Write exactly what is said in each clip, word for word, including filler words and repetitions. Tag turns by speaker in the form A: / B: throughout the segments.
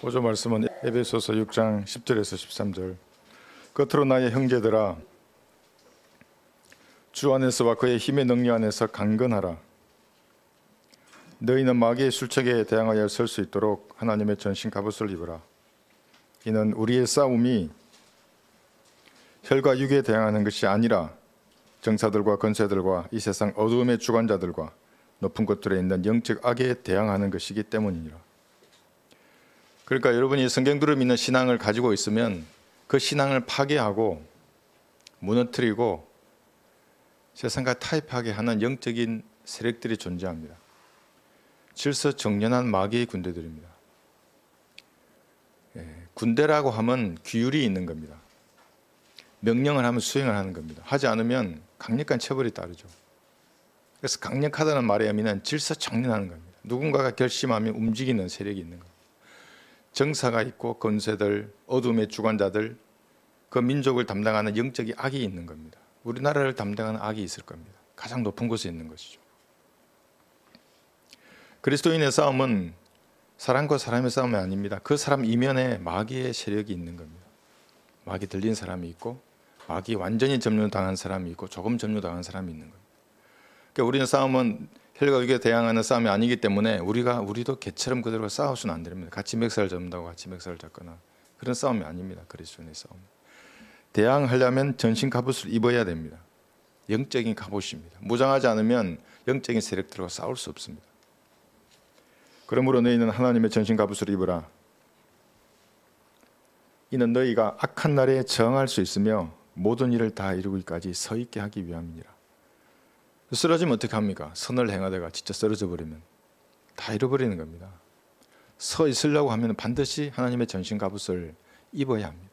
A: 보조 말씀은 에베소서 육 장 십 절에서 십삼 절. 끝으로 나의 형제들아, 주 안에서와 그의 힘의 능력 안에서 강건하라. 너희는 마귀의 술책에 대항하여 설 수 있도록 하나님의 전신 갑옷을 입으라. 이는 우리의 싸움이 혈과 육에 대항하는 것이 아니라 정사들과 권세들과 이 세상 어두움의 주관자들과 높은 곳들에 있는 영적 악에 대항하는 것이기 때문이니라. 그러니까 여러분이 성경들을 믿는 신앙을 가지고 있으면 그 신앙을 파괴하고 무너뜨리고 세상과 타협하게 하는 영적인 세력들이 존재합니다. 질서정연한 마귀의 군대들입니다. 예, 군대라고 하면 규율이 있는 겁니다. 명령을 하면 수행을 하는 겁니다. 하지 않으면 강력한 처벌이 따르죠. 그래서 강력하다는 말의 의미는 질서정연하는 겁니다. 누군가가 결심하면 움직이는 세력이 있는 겁니다. 정사가 있고 권세들, 어둠의 주관자들, 그 민족을 담당하는 영적인 악이 있는 겁니다. 우리나라를 담당하는 악이 있을 겁니다. 가장 높은 곳에 있는 것이죠. 그리스도인의 싸움은 사람과 사람의 싸움이 아닙니다. 그 사람 이면에 마귀의 세력이 있는 겁니다. 마귀 들린 사람이 있고 마귀 완전히 점유당한 사람이 있고 조금 점유당한 사람이 있는 겁니다. 그러니까 우리는 싸움은 혈과 육에 대항하는 싸움이 아니기 때문에 우리가 우리도 개처럼 그대로 싸우서는 안 됩니다. 같이 멱살을 잡는다고 같이 멱살을 잡거나 그런 싸움이 아닙니다. 그리스도인의 싸움. 대항하려면 전신 갑옷을 입어야 됩니다. 영적인 갑옷입니다. 무장하지 않으면 영적인 세력들과 싸울 수 없습니다. 그러므로 너희는 하나님의 전신 갑옷을 입으라. 이는 너희가 악한 날에 저항할 수 있으며 모든 일을 다 이루기까지 서 있게 하기 위함이니라. 쓰러지면 어떻게 합니까? 선을 행하다가 진짜 쓰러져 버리면 다 잃어버리는 겁니다. 서 있으려고 하면 반드시 하나님의 전신 갑옷을 입어야 합니다.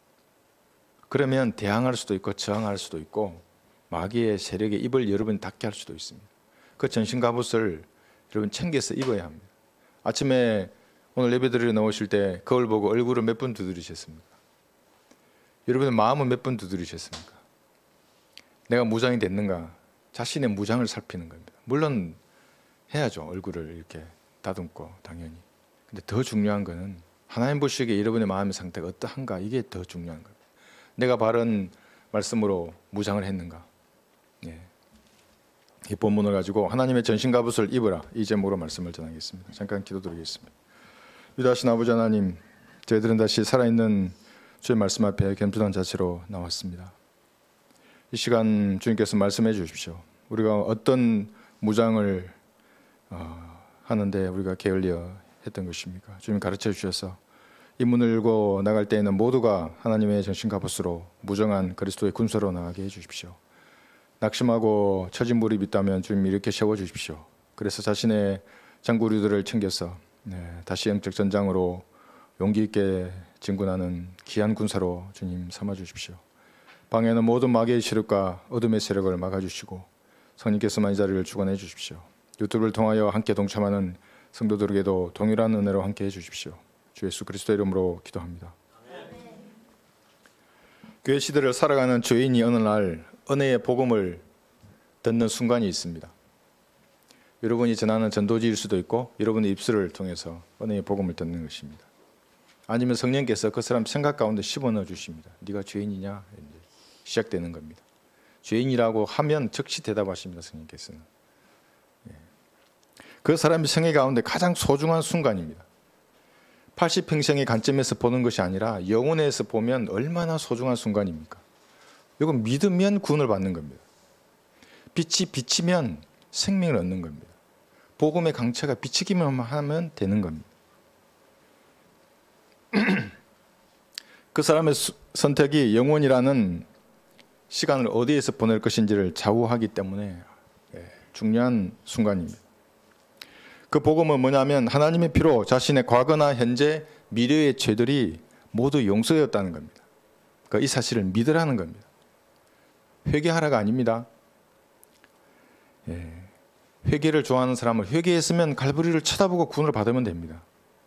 A: 그러면 대항할 수도 있고 저항할 수도 있고 마귀의 세력에 입을 여러분이 닿게 할 수도 있습니다. 그 전신 갑옷을 여러분 챙겨서 입어야 합니다. 아침에 오늘 예배드리러 나오실 때 거울 보고 얼굴을 몇 번 두드리셨습니까? 여러분의 마음은 몇 번 두드리셨습니까? 내가 무장이 됐는가? 자신의 무장을 살피는 겁니다. 물론 해야죠. 얼굴을 이렇게 다듬고 당연히. 근데 더 중요한 거는 하나님 보시기에 여러분의 마음의 상태가 어떠한가? 이게 더 중요한 겁니다. 내가 바른 말씀으로 무장을 했는가? 예. 이 본문을 가지고 하나님의 전신 갑옷을 입으라, 이 제목으로 말씀을 전하겠습니다. 잠깐 기도드리겠습니다. 위대하신 아버지 하나님, 저희들은 다시 살아있는 주의 말씀 앞에 겸손한 자세로 나왔습니다. 이 시간 주님께서 말씀해 주십시오. 우리가 어떤 무장을 어, 하는데 우리가 게을리어 했던 것입니까? 주님 가르쳐 주셔서 이 문을 열고 나갈 때에는 모두가 하나님의 전신 갑옷으로 무정한 그리스도의 군사로 나가게 해 주십시오. 낙심하고 처진 무리가 있다면 주님 이렇게 세워 주십시오. 그래서 자신의 장구류들을 챙겨서 네, 다시 영적 전장으로 용기 있게 진군하는 귀한 군사로 주님 삼아 주십시오. 방에는 모든 마귀의 세력과 어둠의 세력을 막아주시고 성령께서만 이 자리를 주관해 주십시오. 유튜브를 통하여 함께 동참하는 성도들에게도 동일한 은혜로 함께 해주십시오. 주 예수 그리스도의 이름으로 기도합니다. 아멘. 교회 시대를 살아가는 죄인이 어느 날 은혜의 복음을 듣는 순간이 있습니다. 여러분이 전하는 전도지일 수도 있고 여러분의 입술을 통해서 은혜의 복음을 듣는 것입니다. 아니면 성령께서 그 사람 생각 가운데 집어넣어 주십니다. 네가 죄인이냐? 시작되는 겁니다. 죄인이라고 하면 즉시 대답하십니다. 성령께서는. 그 사람의 생애 가운데 가장 소중한 순간입니다. 팔십 평생의 관점에서 보는 것이 아니라 영혼에서 보면 얼마나 소중한 순간입니까? 이건 믿으면 구원을 받는 겁니다. 빛이 비치면 생명을 얻는 겁니다. 복음의 강체가 비치기만 하면 되는 겁니다. 그 사람의 수, 선택이 영혼이라는 시간을 어디에서 보낼 것인지를 좌우하기 때문에 예, 중요한 순간입니다. 그 복음은 뭐냐면 하나님의 피로 자신의 과거나 현재, 미래의 죄들이 모두 용서되었다는 겁니다. 그러니까 이 사실을 믿으라는 겁니다. 회개하라가 아닙니다. 예, 회개를 좋아하는 사람은 회개했으면 갈보리를 쳐다보고 구원을 받으면 됩니다.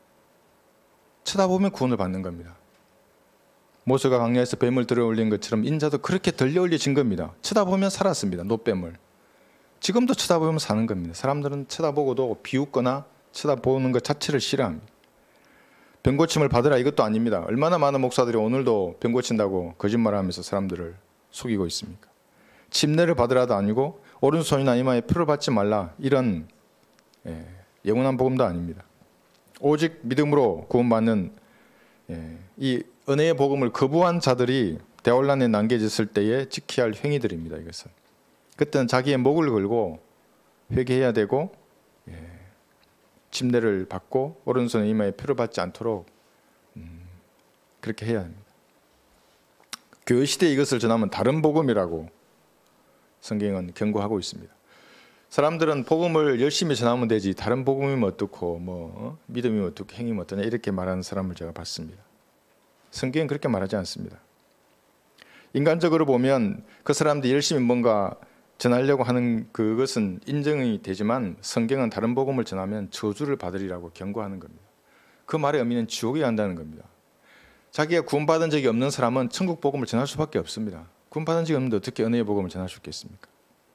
A: 쳐다보면 구원을 받는 겁니다. 모세가 광야에서 뱀을 들어올린 것처럼 인자도 그렇게 들려올려진 겁니다. 쳐다보면 살았습니다. 노뱀을. 지금도 쳐다보면 사는 겁니다. 사람들은 쳐다보고도 비웃거나 쳐다보는 것 자체를 싫어합니다. 병 고침을 받으라 이것도 아닙니다. 얼마나 많은 목사들이 오늘도 병 고친다고 거짓말하면서 사람들을 속이고 있습니까? 침례를 받으라도 아니고 오른손이나 이마에 피를 받지 말라 이런 예, 영원한 복음도 아닙니다. 오직 믿음으로 구원받는 예, 이 은혜의 복음을 거부한 자들이 대혼란에 난개졌을 때에 지켜야 할 행위들입니다. 이것은 그때는 자기의 목을 걸고 회개해야 되고 예, 침례를 받고 오른손 이마에 피를 받지 않도록 음, 그렇게 해야 합니다. 교회 시대에 이것을 전하면 다른 복음이라고 성경은 경고하고 있습니다. 사람들은 복음을 열심히 전하면 되지 다른 복음이면 어떻고 뭐 어? 믿음이면 어떻고 행위면 어떠냐 이렇게 말하는 사람을 제가 봤습니다. 성경은 그렇게 말하지 않습니다. 인간적으로 보면 그 사람들이 열심히 뭔가 전하려고 하는 그것은 인정이 되지만 성경은 다른 복음을 전하면 저주를 받으리라고 경고하는 겁니다. 그 말의 의미는 지옥에 간다는 겁니다. 자기가 구원받은 적이 없는 사람은 천국 복음을 전할 수밖에 없습니다. 구원받은 적이 없는데 어떻게 은혜의 복음을 전할 수 있겠습니까?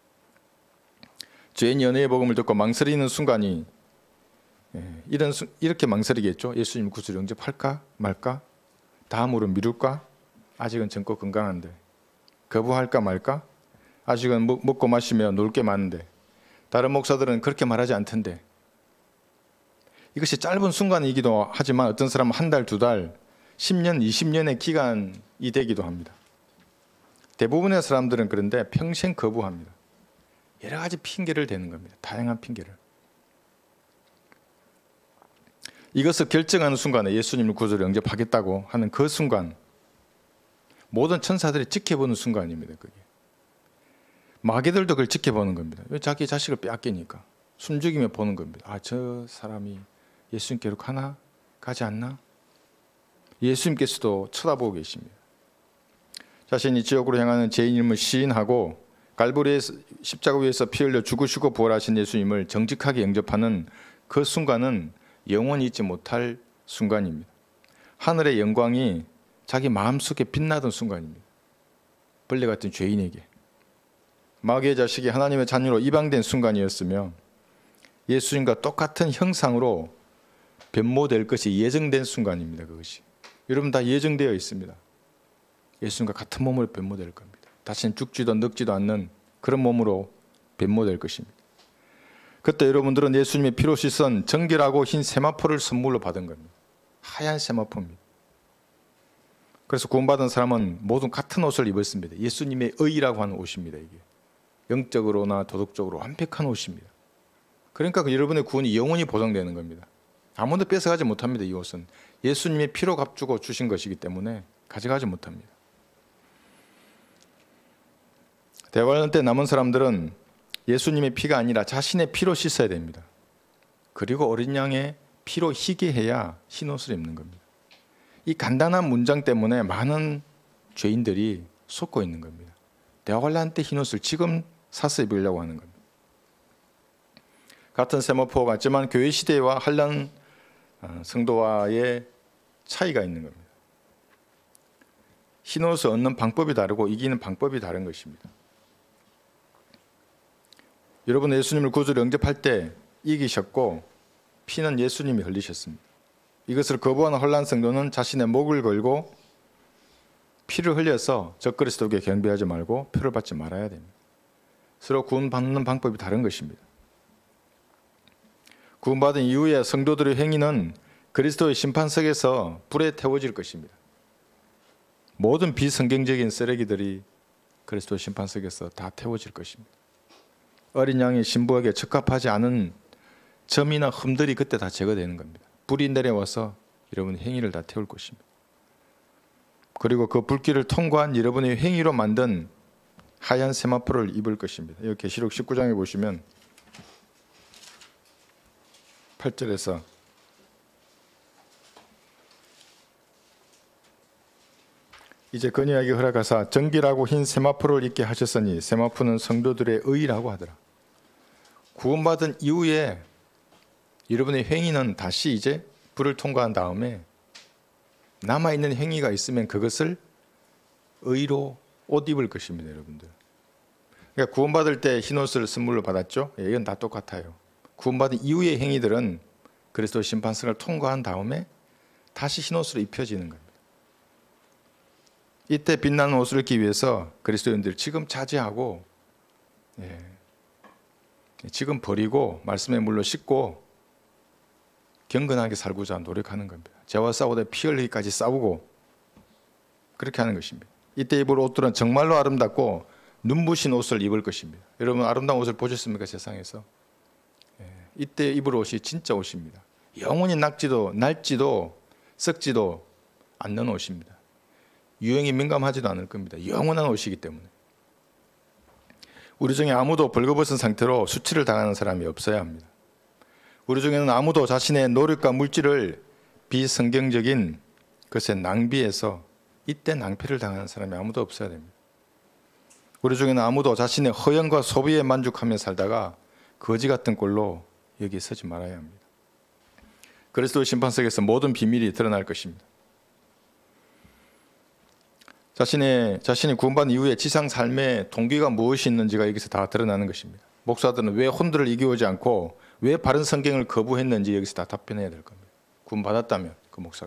A: 죄인이 은혜의 복음을 듣고 망설이는 순간이 예, 이런 수, 이렇게 망설이겠죠. 예수님 구주를 영접할까 말까? 다음으로 미룰까? 아직은 젊고 건강한데 거부할까 말까? 아직은 먹, 먹고 마시며 놀 게 많은데 다른 목사들은 그렇게 말하지 않던데 이것이 짧은 순간이기도 하지만 어떤 사람은 한 달, 두 달, 십 년, 이십 년의 기간이 되기도 합니다. 대부분의 사람들은 그런데 평생 거부합니다. 여러 가지 핑계를 대는 겁니다. 다양한 핑계를. 이것을 결정하는 순간에 예수님을 구주로 영접하겠다고 하는 그 순간 모든 천사들이 지켜보는 순간입니다. 그게. 마귀들도 그걸 지켜보는 겁니다. 왜 자기 자식을 빼앗기니까 숨죽이며 보는 겁니다. 아, 저 사람이 예수님께로 가나? 가지 않나? 예수님께서도 쳐다보고 계십니다. 자신이 지옥으로 향하는 죄인임을 시인하고 갈보리의 십자가 위에서 피 흘려 죽으시고 부활하신 예수님을 정직하게 영접하는 그 순간은 영원히 잊지 못할 순간입니다. 하늘의 영광이 자기 마음속에 빛나던 순간입니다. 벌레 같은 죄인에게 마귀의 자식이 하나님의 자녀로 입양된 순간이었으며 예수님과 똑같은 형상으로 변모될 것이 예정된 순간입니다. 그것이 여러분 다 예정되어 있습니다. 예수님과 같은 몸으로 변모될 겁니다. 다시는 죽지도 늙지도 않는 그런 몸으로 변모될 것입니다. 그때 여러분들은 예수님의 피로 씻은 정결하고 흰 세마포를 선물로 받은 겁니다. 하얀 세마포입니다. 그래서 구원받은 사람은 모두 같은 옷을 입었습니다. 예수님의 의라고 하는 옷입니다. 이게 영적으로나 도덕적으로 완벽한 옷입니다. 그러니까 여러분의 구원이 영원히 보장되는 겁니다. 아무도 뺏어가지 못합니다. 이 옷은 예수님의 피로 값주고 주신 것이기 때문에 가져가지 못합니다. 대환란 때 남은 사람들은 예수님의 피가 아니라 자신의 피로 씻어야 됩니다. 그리고 어린 양의 피로 희게 해야 흰옷을 입는 겁니다. 이 간단한 문장 때문에 많은 죄인들이 속고 있는 겁니다. 대환란 때 흰옷을 지금 사서 입으려고 하는 겁니다. 같은 세마포 같지만 교회 시대와 환란 성도와의 차이가 있는 겁니다. 흰옷을 얻는 방법이 다르고 이기는 방법이 다른 것입니다. 여러분 예수님을 구주로 영접할 때 이기셨고 피는 예수님이 흘리셨습니다. 이것을 거부하는 혼란 성도는 자신의 목을 걸고 피를 흘려서 적그리스도께 경배하지 말고 표를 받지 말아야 됩니다. 서로 구원받는 방법이 다른 것입니다. 구원받은 이후에 성도들의 행위는 그리스도의 심판석에서 불에 태워질 것입니다. 모든 비성경적인 쓰레기들이 그리스도의 심판석에서 다 태워질 것입니다. 어린 양의 신부에게 적합하지 않은 점이나 흠들이 그때 다 제거되는 겁니다. 불이 내려와서 여러분의 행위를 다 태울 것입니다. 그리고 그 불길을 통과한 여러분의 행위로 만든 하얀 세마포를 입을 것입니다. 여기 계시록 십구 장에 보시면 팔 절에서 이제 그녀에게 허락하사 정결하고 흰 세마포를 입게 하셨으니 세마포는 성도들의 의라고 하더라. 구원받은 이후에 여러분의 행위는 다시 이제 불을 통과한 다음에 남아있는 행위가 있으면 그것을 의로 옷 입을 것입니다. 여러분들. 그러니까 구원받을 때 흰옷을 선물로 받았죠. 예, 이건 다 똑같아요. 구원받은 이후의 행위들은 그리스도 심판석을 통과한 다음에 다시 흰 옷으로 입혀지는 겁니다. 이때 빛나는 옷을 입기 위해서 그리스도인들 지금 자제하고, 예, 지금 버리고 말씀의 물로 씻고 경건하게 살고자 노력하는 겁니다. 죄와 싸우되 피 흘리기까지 싸우고 그렇게 하는 것입니다. 이때 입을 옷들은 정말로 아름답고 눈부신 옷을 입을 것입니다. 여러분 아름다운 옷을 보셨습니까? 세상에서. 예, 이때 입을 옷이 진짜 옷입니다. 영원히 낡지도 낡지도 썩지도 않는 옷입니다. 유행이 민감하지도 않을 겁니다. 영원한 옷이기 때문에. 우리 중에 아무도 벌거벗은 상태로 수치를 당하는 사람이 없어야 합니다. 우리 중에는 아무도 자신의 노력과 물질을 비성경적인 것에 낭비해서 이때 낭패를 당하는 사람이 아무도 없어야 됩니다. 우리 중에는 아무도 자신의 허영과 소비에 만족하며 살다가 거지 같은 꼴로 여기에 서지 말아야 합니다. 그리스도의 심판석에서 모든 비밀이 드러날 것입니다. 자신의, 자신이 구원받은 이후에 지상 삶의 동기가 무엇이 있는지가 여기서 다 드러나는 것입니다. 목사들은 왜 혼들을 이겨오지 않고 왜 바른 성경을 거부했는지 여기서 다 답변해야 될 겁니다. 구원받았다면 그 목사가.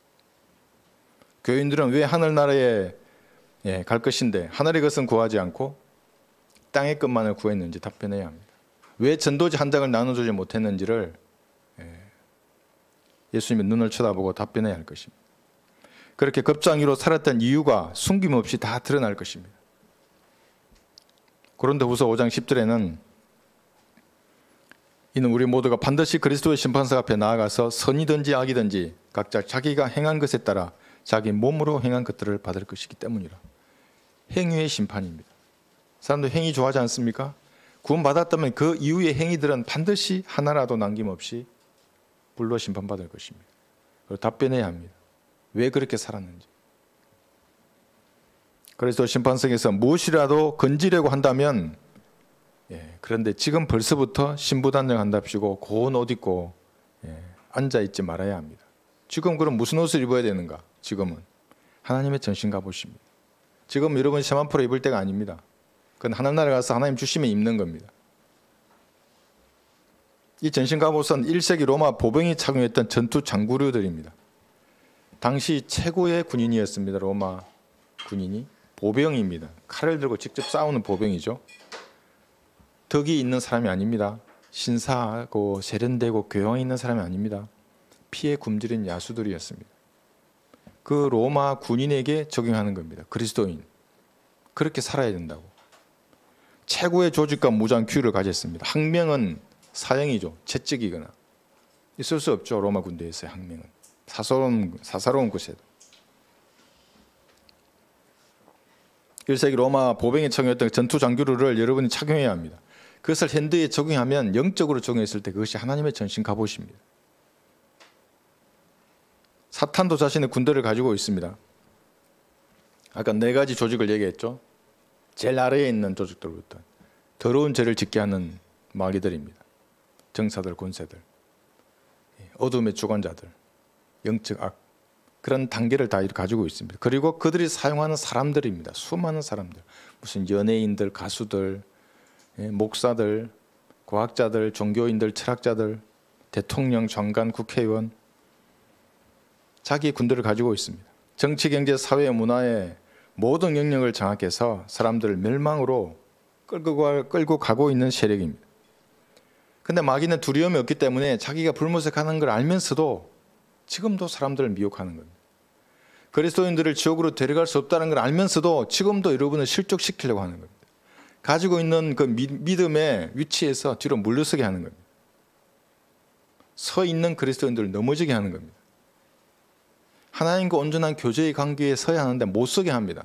A: 교인들은 왜 하늘나라에 예, 갈 것인데 하늘의 것은 구하지 않고 땅의 것만을 구했는지 답변해야 합니다. 왜 전도지 한 장을 나눠주지 못했는지를 예, 예수님의 눈을 쳐다보고 답변해야 할 것입니다. 그렇게 겁장이로 살았던 이유가 숨김없이 다 드러날 것입니다. 고린도후서 오 장 십 절에는 이는 우리 모두가 반드시 그리스도의 심판석 앞에 나아가서 선이든지 악이든지 각자 자기가 행한 것에 따라 자기 몸으로 행한 것들을 받을 것이기 때문이라. 행위의 심판입니다. 사람들 행위 좋아하지 않습니까? 구원받았다면 그 이후의 행위들은 반드시 하나라도 남김없이 불로 심판받을 것입니다. 그리고 답변해야 합니다. 왜 그렇게 살았는지. 그래서 심판석에서 무엇이라도 건지려고 한다면 예, 그런데 지금 벌써부터 신부단장 한답시고 고운 옷 입고 예, 앉아있지 말아야 합니다. 지금 그럼 무슨 옷을 입어야 되는가? 지금은 하나님의 전신 갑옷입니다. 지금 여러분 세만포로 입을 때가 아닙니다. 그건 하늘나라 가서 하나님 주시면 입는 겁니다. 이 전신 갑옷은 일 세기 로마 보병이 착용했던 전투 장구류들입니다. 당시 최고의 군인이었습니다. 로마 군인이. 보병입니다. 칼을 들고 직접 싸우는 보병이죠. 덕이 있는 사람이 아닙니다. 신사하고 세련되고 교養있는 사람이 아닙니다. 피에 굶주린 야수들이었습니다. 그 로마 군인에게 적용하는 겁니다. 그리스도인. 그렇게 살아야 된다고. 최고의 조직과 무장 규율을 가졌습니다. 항명은 사형이죠. 채찍이거나. 있을 수 없죠. 로마 군대에서의 항명은. 사사로운, 사사로운 곳에도. 일 세기 로마 보병이 착용했던 전투 장규를 여러분이 착용해야 합니다. 그것을 현대에 적용하면 영적으로 적용했을 때 그것이 하나님의 전신 갑옷입니다. 사탄도 자신의 군대를 가지고 있습니다. 아까 네 가지 조직을 얘기했죠. 제일 아래에 있는 조직들부터 더러운 죄를 짓게 하는 마귀들입니다. 정사들, 권세들, 어둠의 주관자들, 영적 악, 그런 단계를 다 가지고 있습니다. 그리고 그들이 사용하는 사람들입니다. 수많은 사람들, 무슨 연예인들, 가수들, 목사들, 과학자들, 종교인들, 철학자들, 대통령, 장관, 국회의원, 자기의 군대를 가지고 있습니다. 정치, 경제, 사회, 문화의 모든 영역을 장악해서 사람들을 멸망으로 끌고, 가, 끌고 가고 있는 세력입니다. 근데 마귀는 두려움이 없기 때문에 자기가 불모색하는 걸 알면서도 지금도 사람들을 미혹하는 겁니다. 그리스도인들을 지옥으로 데려갈 수 없다는 걸 알면서도 지금도 여러분을 실족시키려고 하는 겁니다. 가지고 있는 그 믿음의 위치에서 뒤로 물러서게 하는 겁니다. 서 있는 그리스도인들을 넘어지게 하는 겁니다. 하나님과 온전한 교제의 관계에 서야 하는데 못 서게 합니다.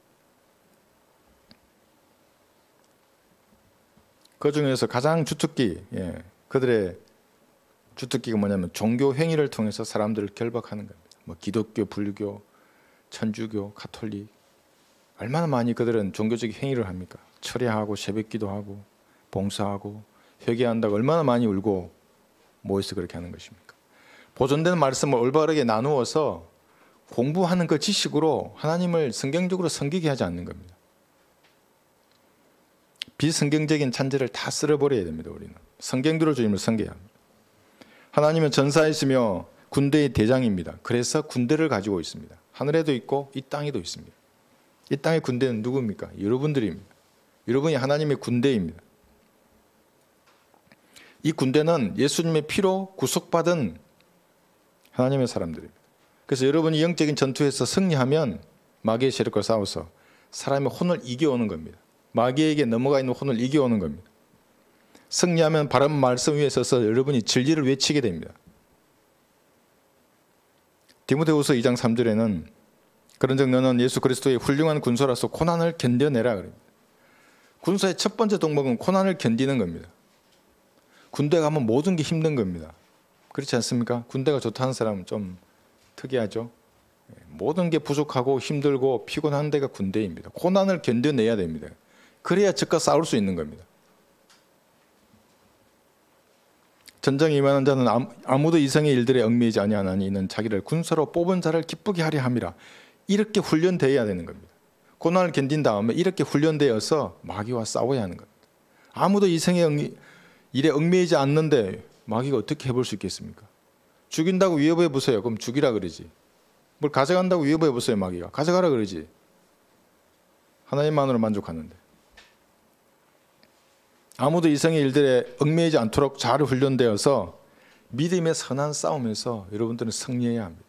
A: 그 중에서 가장 주특기, 예, 그들의 주특기가 뭐냐면 종교 행위를 통해서 사람들을 결박하는 겁니다. 뭐 기독교, 불교, 천주교, 가톨릭, 얼마나 많이 그들은 종교적 행위를 합니까? 철야하고 새벽기도 하고 봉사하고 회개한다고 얼마나 많이 울고 모여서 그렇게 하는 것입니까? 보존된 말씀을 올바르게 나누어서 공부하는 그 지식으로 하나님을 성경적으로 섬기게 하지 않는 겁니다. 비성경적인 찬재를 다 쓸어버려야 됩니다. 우리는 성경대로 주님을 섬겨야 합니다. 하나님은 전사이시며 군대의 대장입니다. 그래서 군대를 가지고 있습니다. 하늘에도 있고 이 땅에도 있습니다. 이 땅의 군대는 누굽니까? 여러분들입니다. 여러분이 하나님의 군대입니다. 이 군대는 예수님의 피로 구속받은 하나님의 사람들입니다. 그래서 여러분이 영적인 전투에서 승리하면 마귀의 세력과 싸워서 사람의 혼을 이겨오는 겁니다. 마귀에게 넘어가 있는 혼을 이겨오는 겁니다. 승리하면 바른 말씀 위에 서서 여러분이 진리를 외치게 됩니다. 디모데후서 이 장 삼 절에는 그런즉 너는 예수 그리스도의 훌륭한 군사로서 고난을 견뎌내라 그럽니다. 군사의 첫 번째 덕목은 고난을 견디는 겁니다. 군대 가면 모든 게 힘든 겁니다. 그렇지 않습니까? 군대가 좋다는 사람은 좀 특이하죠. 모든 게 부족하고 힘들고 피곤한 데가 군대입니다. 고난을 견뎌내야 됩니다. 그래야 적과 싸울 수 있는 겁니다. 전쟁에 임하는 자는 아무도 이성의 일들에 얽매이지 아니하나니 이는 자기를 군사로 뽑은 자를 기쁘게 하려 함이라. 이렇게 훈련되어야 되는 겁니다. 고난을 견딘 다음에 이렇게 훈련되어서 마귀와 싸워야 하는 겁니다. 아무도 이성의 일에 얽매이지 않는데 마귀가 어떻게 해볼 수 있겠습니까? 죽인다고 위협해 보세요. 그럼 죽이라 그러지. 뭘 가져간다고 위협해 보세요. 마귀가 가져가라 그러지. 하나님만으로 만족하는데. 아무도 이성의 일들에 얽매이지 않도록 잘 훈련되어서 믿음의 선한 싸움에서 여러분들은 승리해야 합니다.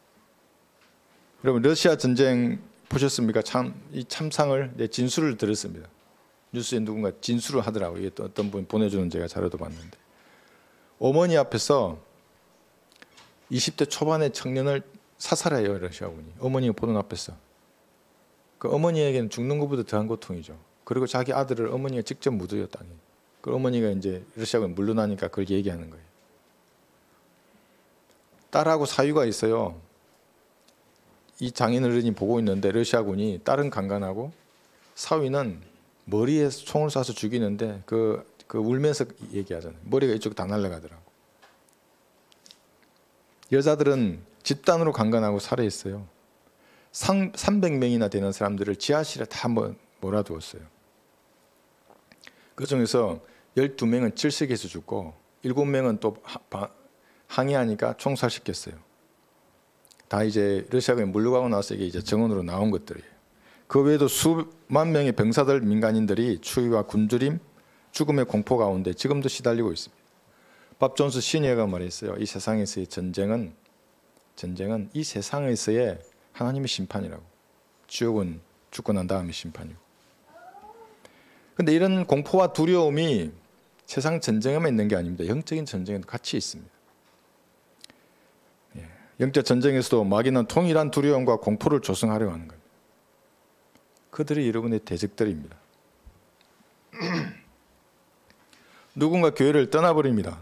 A: 여러분 러시아 전쟁 보셨습니까? 참, 이 참상을 내 진술을 들었습니다. 뉴스에 누군가 진술을 하더라고요. 이게 또 어떤 분 보내주는 제가 자료도 봤는데 어머니 앞에서 이십 대 초반의 청년을 사살해요. 러시아군이. 어머니가 보는 앞에서. 그 어머니에게는 죽는 것보다 더한 고통이죠. 그리고 자기 아들을 어머니가 직접 묻어요. 땅에. 그 어머니가 이제 러시아군 물러나니까 그걸 얘기하는 거예요. 딸하고 사유가 있어요. 이 장인어른이 보고 있는데 러시아군이 딸은 강간하고 사위는 머리에 총을 쏴서 죽이는데 그, 그 울면서 얘기하잖아요. 머리가 이쪽 다 날아가더라고. 여자들은 집단으로 강간하고 살해했어요. 삼백 명이나 되는 사람들을 지하실에 다 몰아두었어요. 그 중에서 열두 명은 질식에서 죽고 일곱 명은 또 항의하니까 총살시켰어요. 다 이제 러시아군이 물러가고 나서 이게 이제 정원으로 나온 것들이에요. 그 외에도 수만 명의 병사들, 민간인들이 추위와 굶주림, 죽음의 공포 가운데 지금도 시달리고 있습니다. 밥 존스 시니어가 말했어요. 이 세상에서의 전쟁은 전쟁은 이 세상에서의 하나님의 심판이라고. 지옥은 죽고 난 다음에 심판이고. 그런데 이런 공포와 두려움이 세상 전쟁에만 있는 게 아닙니다. 영적인 전쟁에도 같이 있습니다. 예. 영적 전쟁에서도 마귀는 통일한 두려움과 공포를 조성하려고 하는 겁니다. 그들이 여러분의 대적들입니다. 누군가 교회를 떠나버립니다.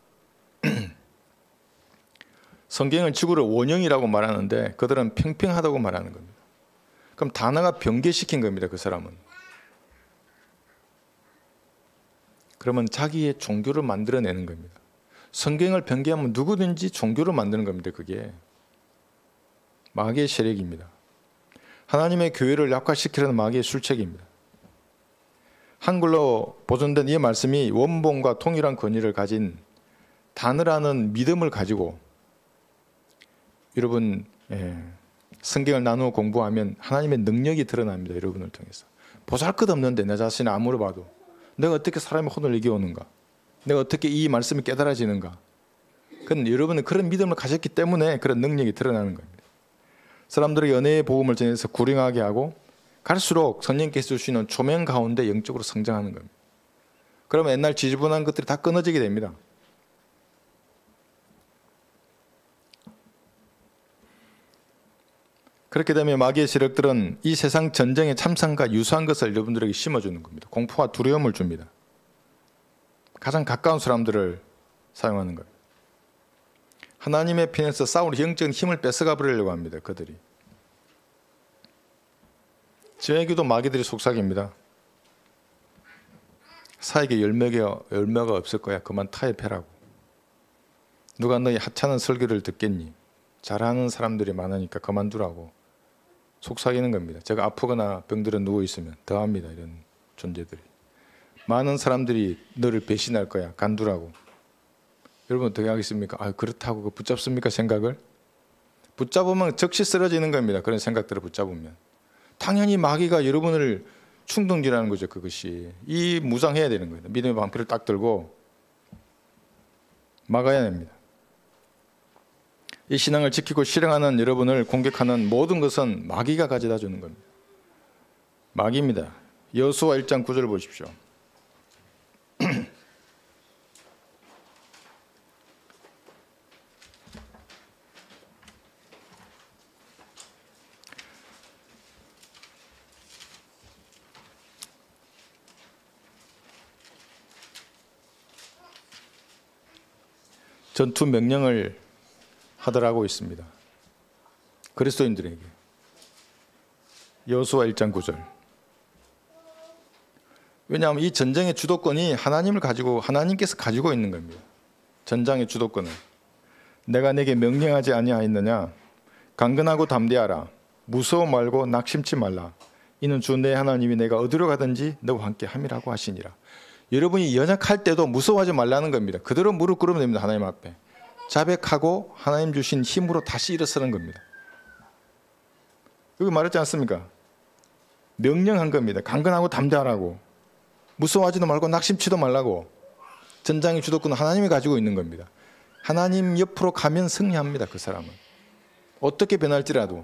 A: 성경은 지구를 원형이라고 말하는데 그들은 평평하다고 말하는 겁니다. 그럼 단어가 변개시킨 겁니다. 그 사람은. 그러면 자기의 종교를 만들어내는 겁니다. 성경을 변개하면 누구든지 종교를 만드는 겁니다. 그게 마귀의 세력입니다. 하나님의 교회를 약화시키려는 마귀의 술책입니다. 한글로 보존된 이 말씀이 원본과 통일한 권위를 가진 단어라는 믿음을 가지고 여러분 예, 성경을 나누어 공부하면 하나님의 능력이 드러납니다. 여러분을 통해서. 보잘것없는데 내 자신을 아무리 봐도 내가 어떻게 사람의 혼을 이겨오는가, 내가 어떻게 이 말씀이 깨달아지는가. 그건 여러분은 그런 믿음을 가졌기 때문에 그런 능력이 드러나는 겁니다. 사람들의 연애의 복음을 전해서 구령하게 하고 갈수록 성령께서 주시는 조명 가운데 영적으로 성장하는 겁니다. 그러면 옛날 지저분한 것들이 다 끊어지게 됩니다. 그렇게 되면 마귀의 세력들은 이 세상 전쟁의 참상과 유사한 것을 여러분들에게 심어주는 겁니다. 공포와 두려움을 줍니다. 가장 가까운 사람들을 사용하는 거예요. 하나님의 편에서 싸울 영적인 힘을 뺏어가 버리려고 합니다. 그들이. 저에게도 마귀들이 속삭입니다. 사에게 열매가, 열매가 없을 거야. 그만 타협해라고. 누가 너희 하찮은 설교를 듣겠니? 잘하는 사람들이 많으니까 그만두라고. 속삭이는 겁니다. 제가 아프거나 병들어 누워있으면 더합니다. 이런 존재들이. 많은 사람들이 너를 배신할 거야. 간두라고. 여러분 어떻게 하겠습니까? 아, 그렇다고 그 붙잡습니까? 생각을? 붙잡으면 즉시 쓰러지는 겁니다. 그런 생각들을 붙잡으면. 당연히 마귀가 여러분을 충동질하는 거죠. 그것이. 이 무장해야 되는 거예요. 믿음의 방패를 딱 들고 막아야 됩니다. 이 신앙을 지키고 실행하는 여러분을 공격하는 모든 것은 마귀가 가져다 주는 겁니다. 마귀입니다. 여호수아 일 장 구 절 보십시오. 전투 명령을 하더라고 있습니다. 그리스도인들에게. 여호수아 일 장 구 절. 왜냐하면 이 전쟁의 주도권이 하나님을 가지고 하나님께서 가지고 있는 겁니다. 전장의 주도권을. 내가 내게 명령하지 아니하였느냐? 강건하고 담대하라. 무서워 말고 낙심치 말라. 이는 주 내 하나님이 내가 어디로 가든지 너와 함께 함이라고 하시니라. 여러분이 연약할 때도 무서워하지 말라는 겁니다. 그대로 무릎 꿇으면 됩니다. 하나님 앞에. 자백하고 하나님 주신 힘으로 다시 일어서는 겁니다. 여기 말했지 않습니까? 명령한 겁니다. 강건하고 담대하라고. 무서워하지도 말고 낙심치도 말라고. 전장의 주도권은 하나님이 가지고 있는 겁니다. 하나님 옆으로 가면 승리합니다. 그 사람은. 어떻게 변할지라도.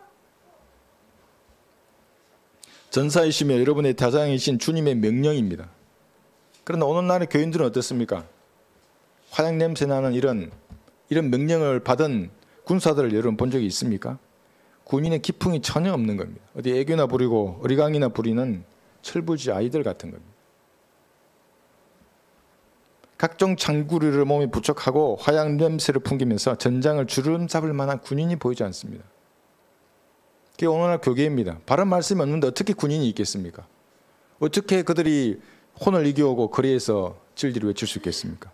A: 전사이시며 여러분의 대장이신 주님의 명령입니다. 그런데 오늘날의 교인들은 어떻습니까? 화약 냄새 나는 이런 이런 명령을 받은 군사들을 여러분 본 적이 있습니까? 군인의 기풍이 전혀 없는 겁니다. 어디 애교나 부리고 어리광이나 부리는 철부지 아이들 같은 겁니다. 각종 장구리를 몸에 부착하고 화약 냄새를 풍기면서 전장을 주름잡을 만한 군인이 보이지 않습니다. 그게 오늘날 교계입니다. 바른 말씀이 없는데 어떻게 군인이 있겠습니까? 어떻게 그들이 혼을 이겨오고 거리에서 진리를 외칠 수 있겠습니까?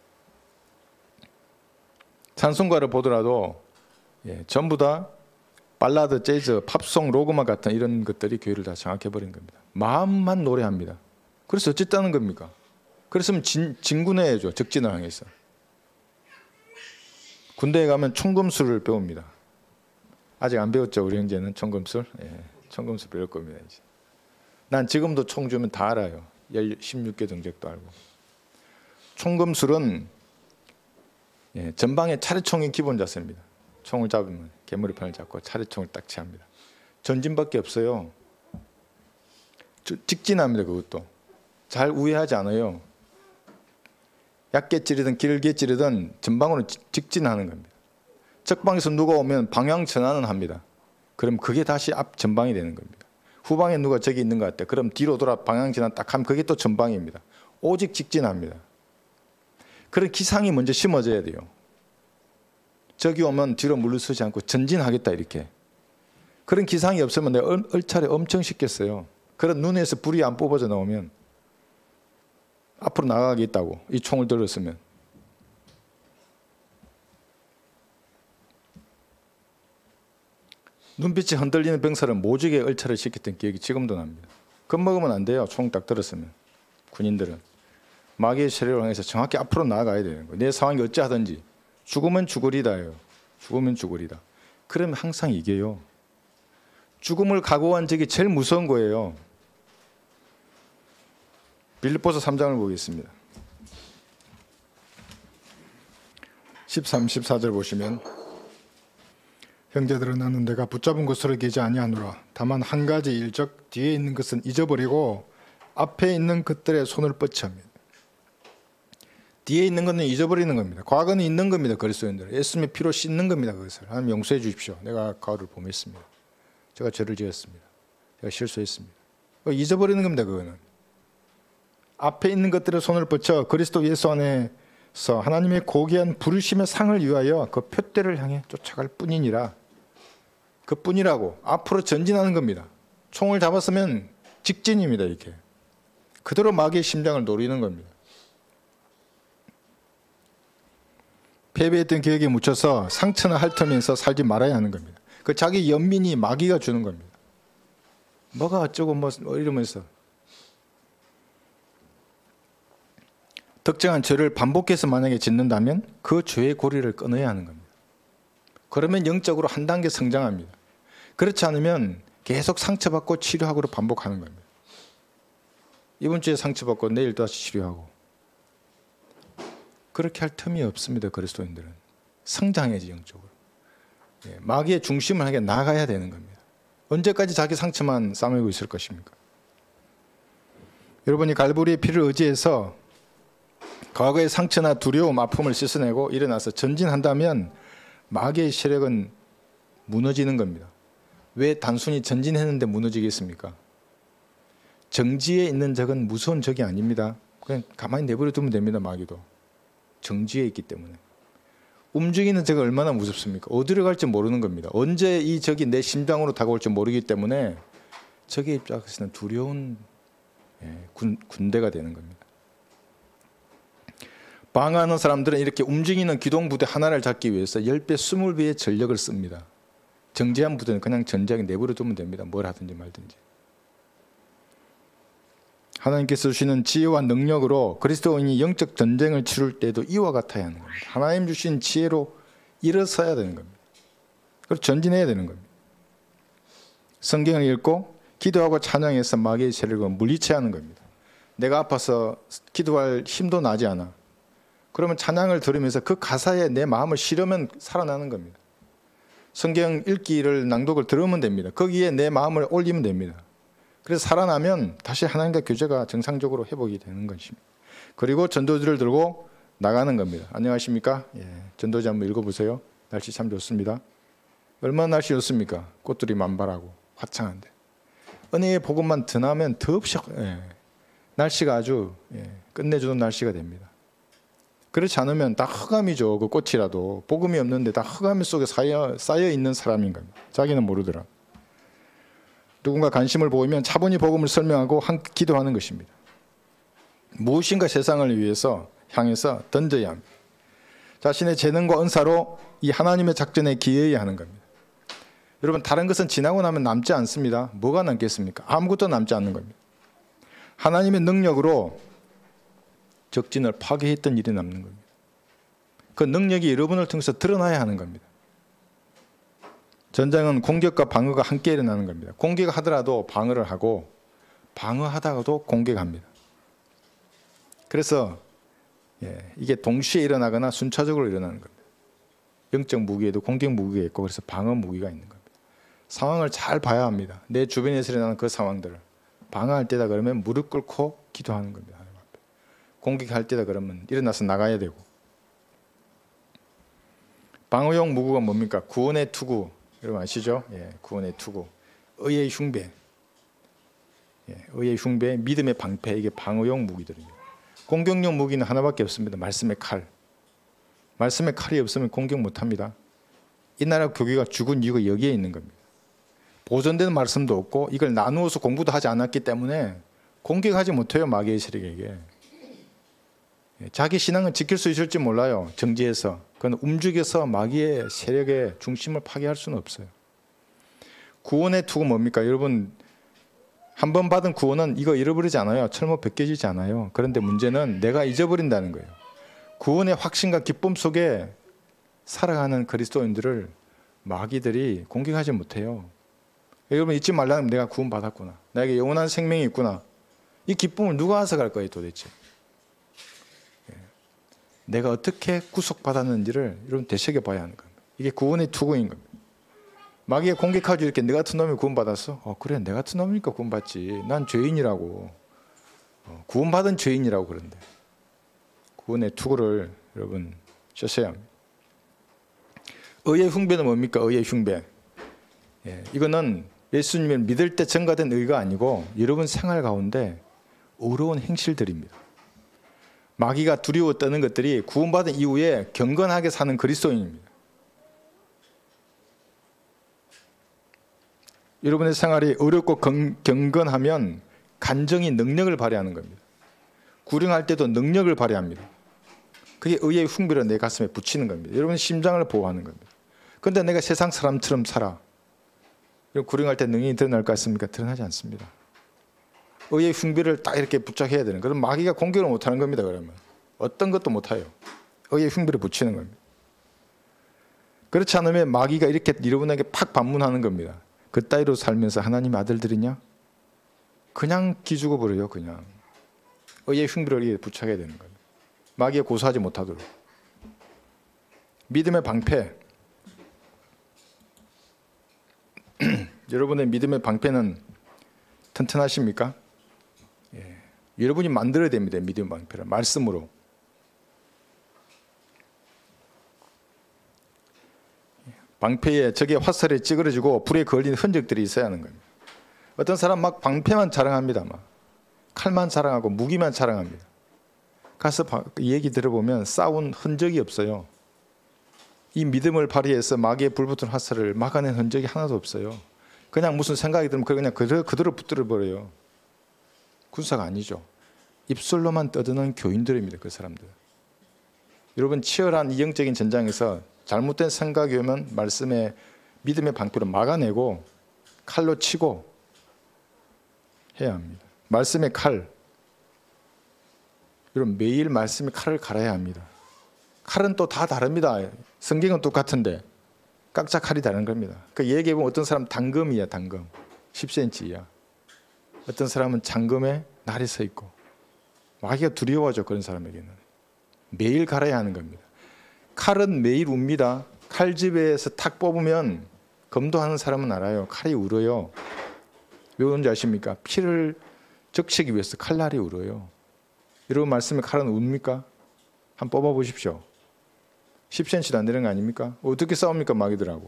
A: 찬송가를 보더라도 예, 전부 다 발라드, 재즈, 팝송, 로그마 같은 이런 것들이 교회를 다 장악해버린 겁니다. 마음만 노래합니다. 그래서 어쨌다는 겁니까? 그랬으면 진, 진군해야죠. 적진을 향해서. 군대에 가면 총검술을 배웁니다. 아직 안 배웠죠. 우리 형제는 총검술. 예, 총검술 배울 겁니다. 이제. 난 지금도 총 주면 다 알아요. 십육 개 정책도 알고. 총검술은 예, 전방에 차례총이 기본 자세입니다. 총을 잡으면 개머리판을 잡고 차례총을 딱 취합니다. 전진밖에 없어요. 직진합니다. 그것도. 잘 우회하지 않아요. 얇게 찌르든 길게 찌르든 전방으로 직진하는 겁니다. 적방에서 누가 오면 방향 전환은 합니다. 그럼 그게 다시 앞 전방이 되는 겁니다. 후방에 누가 저기 있는 것 같아. 그럼 뒤로 돌아 방향 전환 딱 하면 그게 또 전방입니다. 오직 직진합니다. 그런 기상이 먼저 심어져야 돼요. 저기 오면 뒤로 물러서지 않고 전진하겠다 이렇게. 그런 기상이 없으면 내가 얼차례 엄청 쉽겠어요. 그런 눈에서 불이 안 뽑아져 나오면 앞으로 나가겠다고 이 총을 들었으면. 눈빛이 흔들리는 병사를 모직에 얼차례 시켰던 기억이 지금도 납니다. 겁먹으면 안 돼요. 총 딱 들었으면. 군인들은. 마귀의 세력을 향해서 정확히 앞으로 나아가야 되는 거예요. 내 상황이 어찌하든지. 죽으면 죽으리다예요. 죽으면 죽으리다. 그러면 항상 이겨요. 죽음을 각오한 적이 제일 무서운 거예요. 빌립보서 삼 장을 보겠습니다. 십삼, 십사 절 보시면 형제들은 나는 내가 붙잡은 것으로 계지 아니하노라. 다만 한 가지 일적 뒤에 있는 것은 잊어버리고 앞에 있는 것들에 손을 뻗치합니다. 뒤에 있는 것은 잊어버리는 겁니다. 과거는 있는 겁니다. 그리스도인들은. 예수님의 피로 씻는 겁니다. 그것을. 하나님 용서해 주십시오. 내가 가을을 범했습니다. 제가 죄를 지었습니다. 제가 실수했습니다. 잊어버리는 겁니다. 그거는. 앞에 있는 것들에 손을 뻗쳐 그리스도 예수 안에서 하나님의 고귀한 부르심의 상을 위하여 그 표대를 향해 쫓아갈 뿐이니라. 그뿐이라고. 앞으로 전진하는 겁니다. 총을 잡았으면 직진입니다. 이렇게. 그대로 마귀의 심장을 노리는 겁니다. 패배했던 기억에 묻혀서 상처나 핥으면서 살지 말아야 하는 겁니다. 그 자기 연민이 마귀가 주는 겁니다. 뭐가 어쩌고 뭐 이러면서 특정한 죄를 반복해서 만약에 짓는다면 그 죄의 고리를 끊어야 하는 겁니다. 그러면 영적으로 한 단계 성장합니다. 그렇지 않으면 계속 상처받고 치료하고를 반복하는 겁니다. 이번 주에 상처받고 내일 다시 치료하고. 그렇게 할 틈이 없습니다. 그리스도인들은. 성장해야지 영적으로. 예, 마귀의 중심을 하게 나가야 되는 겁니다. 언제까지 자기 상처만 싸매고 있을 것입니까? 여러분이 갈보리의 피를 의지해서 과거의 상처나 두려움, 아픔을 씻어내고 일어나서 전진한다면 마귀의 세력은 무너지는 겁니다. 왜 단순히 전진했는데 무너지겠습니까? 정지에 있는 적은 무서운 적이 아닙니다. 그냥 가만히 내버려 두면 됩니다. 마귀도. 정지에 있기 때문에. 움직이는 적이 얼마나 무섭습니까? 어디로 갈지 모르는 겁니다. 언제 이 적이 내 심장으로 다가올지 모르기 때문에 적의 입장에서는 두려운 군, 군대가 되는 겁니다. 방어하는 사람들은 이렇게 움직이는 기동부대 하나를 잡기 위해서 십 배, 이십 배의 전력을 씁니다. 정지한 부대는 그냥 전쟁에 내버려 두면 됩니다. 뭘 하든지 말든지. 하나님께서 주시는 지혜와 능력으로 그리스도인이 영적 전쟁을 치룰 때도 이와 같아야 하는 겁니다. 하나님 주신 지혜로 일어서야 되는 겁니다. 그리고 전진해야 되는 겁니다. 성경을 읽고 기도하고 찬양해서 마귀의 세력을 물리쳐야 하는 겁니다. 내가 아파서 기도할 힘도 나지 않아. 그러면 찬양을 들으면서 그 가사에 내 마음을 실으면 살아나는 겁니다. 성경 읽기를 낭독을 들으면 됩니다. 거기에 내 마음을 올리면 됩니다. 그래서 살아나면 다시 하나님과 교제가 정상적으로 회복이 되는 것입니다. 그리고 전도지를 들고 나가는 겁니다. 안녕하십니까? 예, 전도지 한번 읽어보세요. 날씨 참 좋습니다. 얼마나 날씨 좋습니까? 꽃들이 만발하고 화창한데. 은혜의 복음만 드나면 더없이 예, 날씨가 아주 예, 끝내주는 날씨가 됩니다. 그렇지 않으면 다 흑암이죠. 그 꽃이라도. 복음이 없는데 다 흑암 속에 쌓여, 쌓여 있는 사람인 겁니다. 자기는 모르더라. 누군가 관심을 보이면 차분히 복음을 설명하고 한, 기도하는 것입니다. 무엇인가 세상을 위해서 향해서 던져야 합니다. 자신의 재능과 은사로 이 하나님의 작전에 기여해야 하는 겁니다. 여러분, 다른 것은 지나고 나면 남지 않습니다. 뭐가 남겠습니까? 아무것도 남지 않는 겁니다. 하나님의 능력으로 적진을 파괴했던 일이 남는 겁니다. 그 능력이 여러분을 통해서 드러나야 하는 겁니다. 전쟁은 공격과 방어가 함께 일어나는 겁니다. 공격하더라도 방어를 하고 방어하다가도 공격합니다. 그래서 예, 이게 동시에 일어나거나 순차적으로 일어나는 겁니다. 영적 무기에도 공격 무기가 있고 그래서 방어 무기가 있는 겁니다. 상황을 잘 봐야 합니다. 내 주변에서 일어나는 그 상황들을. 방어할 때다 그러면 무릎 꿇고 기도하는 겁니다. 하나님 앞에. 공격할 때다 그러면 일어나서 나가야 되고. 방어용 무기가 뭡니까? 구원의 투구. 여러분 아시죠? 예, 구원의 투구. 의의 흉배. 예, 의의 흉배, 믿음의 방패. 이게 방어용 무기들입니다. 공격용 무기는 하나밖에 없습니다. 말씀의 칼. 말씀의 칼이 없으면 공격 못합니다. 이 나라 교회가 죽은 이유가 여기에 있는 겁니다. 보존되는 말씀도 없고 이걸 나누어서 공부도 하지 않았기 때문에 공격하지 못해요. 마귀의 세력에게. 자기 신앙은 지킬 수 있을지 몰라요. 정지해서. 그건 움직여서 마귀의 세력의 중심을 파괴할 수는 없어요. 구원의 투구 뭡니까? 여러분, 한 번 받은 구원은 이거 잃어버리지 않아요. 철모 벗겨지지 않아요. 그런데 문제는 내가 잊어버린다는 거예요. 구원의 확신과 기쁨 속에 살아가는 그리스도인들을 마귀들이 공격하지 못해요. 여러분 잊지 말라는 내가 구원 받았구나. 나에게 영원한 생명이 있구나. 이 기쁨을 누가 앗아갈 거예요 도대체. 내가 어떻게 구속받았는지를 여러분 되새겨봐야 하는 겁니다. 이게 구원의 투구인 겁니다. 마귀가 공격하지 이렇게 내 같은 놈이 구원받았어? 어 그래 내 같은 놈이니까 구원받지. 난 죄인이라고. 어, 구원받은 죄인이라고 그런데. 구원의 투구를 여러분 쓰셔야 합니다. 의의 흉배는 뭡니까? 의의 흉배. 예, 이거는 예수님을 믿을 때 증가된 의가 아니고 여러분 생활 가운데 어려운 행실들입니다. 마귀가 두려워 떠는 것들이 구원받은 이후에 경건하게 사는 그리스도인입니다. 여러분의 생활이 어렵고 경건하면 간정이 능력을 발휘하는 겁니다. 구령할 때도 능력을 발휘합니다. 그게 의의 흉배를 내 가슴에 붙이는 겁니다. 여러분 심장을 보호하는 겁니다. 그런데 내가 세상 사람처럼 살아. 구령할 때 능력이 드러날 것 같습니까? 드러나지 않습니다. 의의 흉배를 딱 이렇게 부착해야 되는. 그럼 마귀가 공격을 못하는 겁니다. 그러면 어떤 것도 못해요. 의의 흉불에 붙이는 겁니다. 그렇지 않으면 마귀가 이렇게 여러분에게 팍 반문하는 겁니다. 그따위로 살면서 하나님의 아들들이냐? 그냥 기죽어 버려요. 그냥 의의 흉불을 붙여야 되는 겁니다. 마귀에 고소하지 못하도록. 믿음의 방패. 여러분의 믿음의 방패는 튼튼하십니까? 예. 여러분이 만들어야 됩니다. 믿음의 방패를 말씀으로. 방패에 적의 화살에 찌그러지고 불에 걸린 흔적들이 있어야 하는 겁니다. 어떤 사람 막 방패만 자랑합니다. 막 칼만 자랑하고 무기만 자랑합니다. 가서 이 얘기 들어보면 싸운 흔적이 없어요. 이 믿음을 발휘해서 마귀의 불붙은 화살을 막아낸 흔적이 하나도 없어요. 그냥 무슨 생각이 들면 그냥 그대로, 그대로 붙들어 버려요. 군사가 아니죠. 입술로만 떠드는 교인들입니다. 그 사람들. 여러분 치열한 이 영적인 전장에서 잘못된 생각이 오면 말씀의 믿음의 방패로 막아내고 칼로 치고 해야 합니다. 말씀의 칼. 여러분 매일 말씀의 칼을 갈아야 합니다. 칼은 또 다 다릅니다. 성경은 똑같은데 각자 칼이 다른 겁니다. 그 얘기해보면 어떤 사람은 단검이야. 단검 십 센티미터 이하. 어떤 사람은 장검에 날이 서 있고 마귀가 두려워하죠. 그런 사람에게는 매일 갈아야 하는 겁니다. 칼은 매일 웁니다. 칼집에서 탁 뽑으면 검도하는 사람은 알아요. 칼이 울어요. 왜 그런지 아십니까? 피를 적시기 위해서 칼날이 울어요. 여러분 말씀에 칼은 웁니까? 한번 뽑아보십시오. 십 센티미터도 안 되는 거 아닙니까? 어떻게 싸웁니까? 마귀들하고.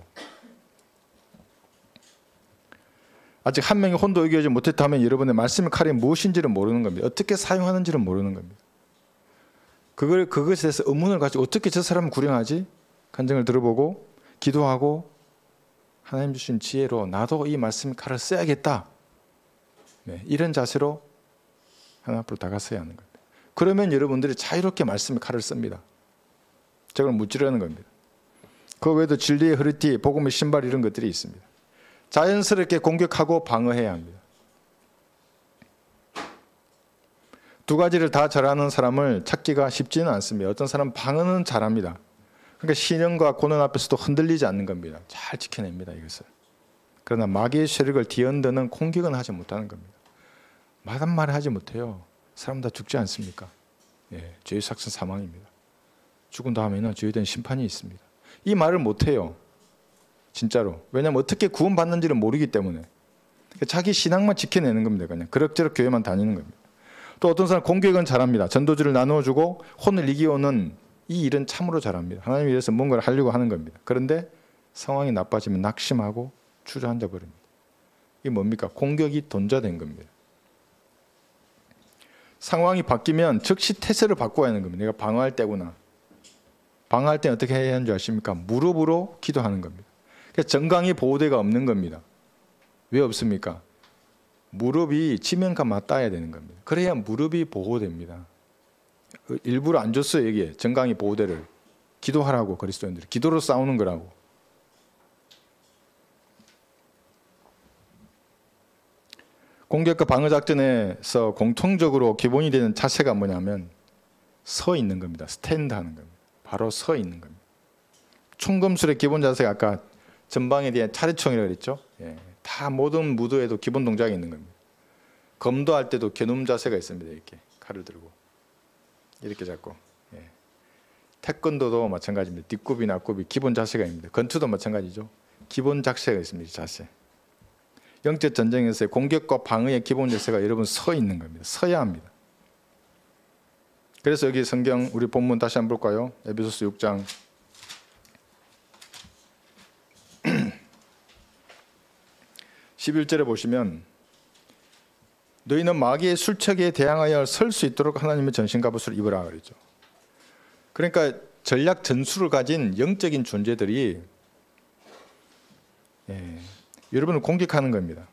A: 아직 한 명이 혼도 이겨지 못했다면 여러분의 말씀의 칼이 무엇인지를 모르는 겁니다. 어떻게 사용하는지를 모르는 겁니다. 그걸, 그것에 대해서 의문을 가지고 어떻게 저 사람을 구령하지? 간증을 들어보고 기도하고 하나님 주신 지혜로 나도 이 말씀의 칼을 써야겠다. 네, 이런 자세로 하나님 앞으로 다가서야 하는 겁니다. 그러면 여러분들이 자유롭게 말씀의 칼을 씁니다. 저걸 무찌르는 겁니다. 그 외에도 진리의 허리띠, 복음의 신발 이런 것들이 있습니다. 자연스럽게 공격하고 방어해야 합니다. 두 가지를 다 잘하는 사람을 찾기가 쉽지는 않습니다. 어떤 사람은 방어는 잘합니다. 그러니까 신령과 고난 앞에서도 흔들리지 않는 겁니다. 잘 지켜냅니다. 이것을. 그러나 마귀의 세력을 뒤흔드는 공격은 하지 못하는 겁니다. 말한 말을 하지 못해요. 사람 다 죽지 않습니까? 예, 죄의 삭선 사망입니다. 죽은 다음에는 죄에 대한 심판이 있습니다. 이 말을 못해요. 진짜로. 왜냐하면 어떻게 구원받는지를 모르기 때문에. 자기 신앙만 지켜내는 겁니다. 그냥 그럭저럭 교회만 다니는 겁니다. 또 어떤 사람 공격은 잘합니다. 전도지를 나누어주고 혼을 이기오는 이 일은 참으로 잘합니다. 하나님에 대해서 뭔가를 하려고 하는 겁니다. 그런데 상황이 나빠지면 낙심하고 주저앉아 버립니다. 이게 뭡니까? 공격이 돈자된 겁니다. 상황이 바뀌면 즉시 태세를 바꿔야 하는 겁니다. 내가 방어할 때구나. 방어할 때는 어떻게 해야 하는지 아십니까? 무릎으로 기도하는 겁니다. 그러니까 정강이 보호대가 없는 겁니다. 왜 없습니까? 무릎이 지면과 맞닿아야 되는 겁니다. 그래야 무릎이 보호됩니다. 일부러 안 줬어요. 여기에 정강이 보호대를. 기도하라고. 그리스도인들이 기도로 싸우는 거라고. 공격과 방어 작전에서 공통적으로 기본이 되는 자세가 뭐냐면 서 있는 겁니다. 스탠드 하는 겁니다. 바로 서 있는 겁니다. 총검술의 기본 자세가 아까 전방에 대한 차례총이라고 그랬죠. 예, 다 모든 무도에도 기본 동작이 있는 겁니다. 검도할 때도 겨눈 자세가 있습니다. 이렇게 칼을 들고 이렇게 잡고. 예. 태권도도 마찬가지입니다. 뒷굽이 앞굽이 기본 자세가 있습니다. 건투도 마찬가지죠. 기본 자세가 있습니다. 자세. 영적 전쟁에서의 공격과 방어의 기본 자세가 여러분 서 있는 겁니다. 서야 합니다. 그래서 여기 성경 우리 본문 다시 한번 볼까요? 에베소서 육 장 십일 절에 보시면 너희는 마귀의 술책에 대항하여 설 수 있도록 하나님의 전신갑옷을 입으라 그랬죠. 그러니까 전략 전술을 가진 영적인 존재들이 예, 여러분을 공격하는 겁니다.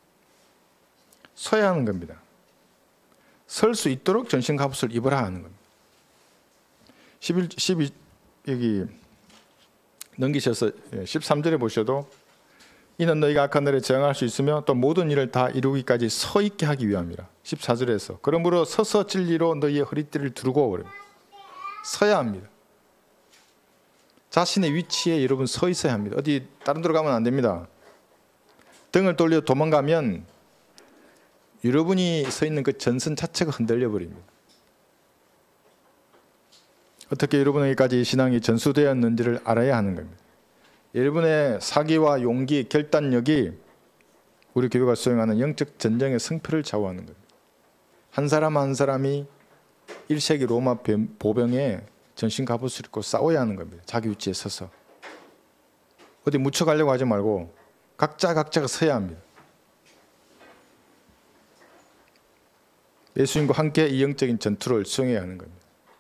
A: 서야 하는 겁니다. 설 수 있도록 전신갑옷을 입으라 하는 겁니다. 십일, 십이 여기 넘기셔서 십삼 절에 보셔도 이는 너희가 악한 날에 저항할 수 있으며 또 모든 일을 다 이루기까지 서 있게 하기 위함이라. 십사 절에서 그러므로 서서 진리로 너희의 허리띠를 두르고 그래요. 서야 합니다. 자신의 위치에 여러분 서 있어야 합니다. 어디 다른 데로 가면 안 됩니다. 등을 돌려 도망가면 여러분이 서 있는 그 전선 자체가 흔들려 버립니다. 어떻게 여러분에게까지 신앙이 전수되었는지를 알아야 하는 겁니다. 여러분의 사기와 용기, 결단력이 우리 교회가 수행하는 영적 전쟁의 승패를 좌우하는 겁니다. 한 사람 한 사람이 일 세기 로마 보병에 전신 갑옷을 입고 싸워야 하는 겁니다. 자기 위치에 서서. 어디 묻혀가려고 하지 말고 각자 각자가 서야 합니다. 예수님과 함께 이 영적인 전투를 수행해야 하는 겁니다.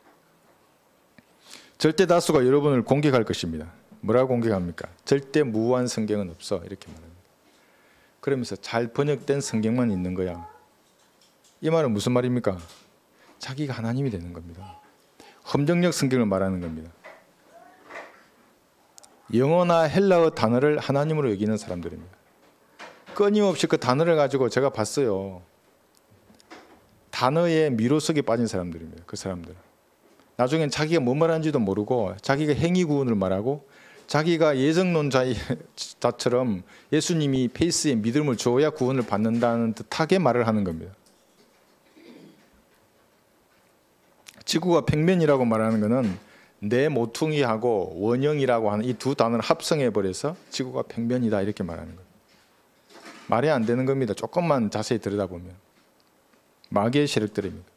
A: 절대 다수가 여러분을 공격할 것입니다. 뭐라고 공격합니까? 절대 무한 성경은 없어 이렇게 말합니다. 그러면서 잘 번역된 성경만 있는 거야. 이 말은 무슨 말입니까? 자기가 하나님이 되는 겁니다. 험정력 성경을 말하는 겁니다. 영어나 헬라어 단어를 하나님으로 여기는 사람들입니다. 끊임없이 그 단어를 가지고 제가 봤어요. 단어의 미로 속에 빠진 사람들입니다. 그 사람들. 나중엔 자기가 뭐 말하는지도 모르고 자기가 행위구원을 말하고 자기가 예정론자처럼 예수님이 페이스에 믿음을 줘야 구원을 받는다는 듯하게 말을 하는 겁니다. 지구가 평면이라고 말하는 것은 내 모퉁이하고 원형이라고 하는 이 두 단어를 합성해버려서 지구가 평면이다 이렇게 말하는 거예요. 말이 안 되는 겁니다. 조금만 자세히 들여다보면. 마귀의 세력들입니다.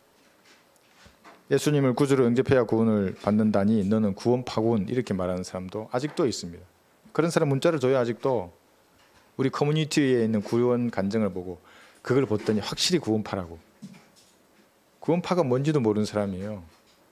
A: 예수님을 구주로 영접해야 구원을 받는다니 너는 구원 파군 이렇게 말하는 사람도 아직도 있습니다. 그런 사람 문자를 줘야 아직도 우리 커뮤니티에 있는 구원 간증을 보고 그걸 봤더니 확실히 구원파라고. 구원파가 뭔지도 모르는 사람이에요.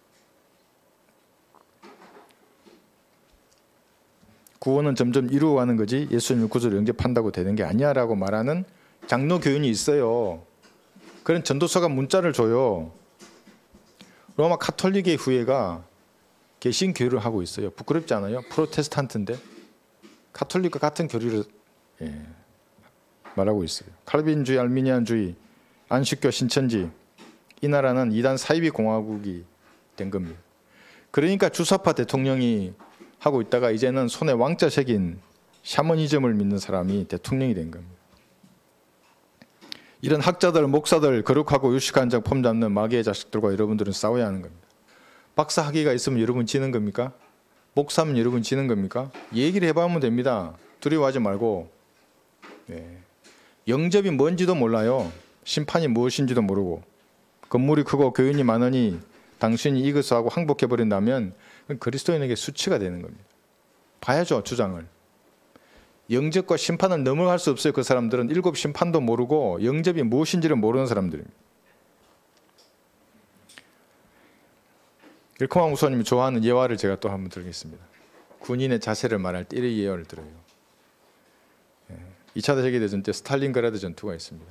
A: 구원은 점점 이루어가는 거지 예수님을 구주로 영접한다고 되는 게 아니야 라고 말하는 장로 교인이 있어요. 그런 전도서가 문자를 줘요. 로마 카톨릭의 후예가 개신교를 하고 있어요. 부끄럽지 않아요? 프로테스탄트인데 카톨릭과 같은 교리를 예, 말하고 있어요. 칼빈주의, 알미니안주의, 안식교, 신천지 이 나라는 이단 사이비 공화국이 된 겁니다. 그러니까 주사파 대통령이 하고 있다가 이제는 손에 왕자 새긴 샤머니즘을 믿는 사람이 대통령이 된 겁니다. 이런 학자들, 목사들, 거룩하고 유식한 자 폼 잡는 마귀의 자식들과 여러분들은 싸워야 하는 겁니다. 박사 학위가 있으면 여러분 지는 겁니까? 목사면 여러분 지는 겁니까? 얘기를 해보면 됩니다. 두려워하지 말고. 네. 영접이 뭔지도 몰라요. 심판이 무엇인지도 모르고. 건물이 크고 교인이 많으니 당신이 이것을 하고 항복해버린다면 그건 그리스도인에게 수치가 되는 겁니다. 봐야죠, 주장을. 영접과 심판을 넘어갈 수 없어요. 그 사람들은 일곱 심판도 모르고 영접이 무엇인지를 모르는 사람들입니다. 일코마 목사님이 좋아하는 예화를 제가 또 한번 들겠습니다. 군인의 자세를 말할 때 이런 예화를 들어요. 이 차 세계대전 때 스탈린그라드 전투가 있습니다.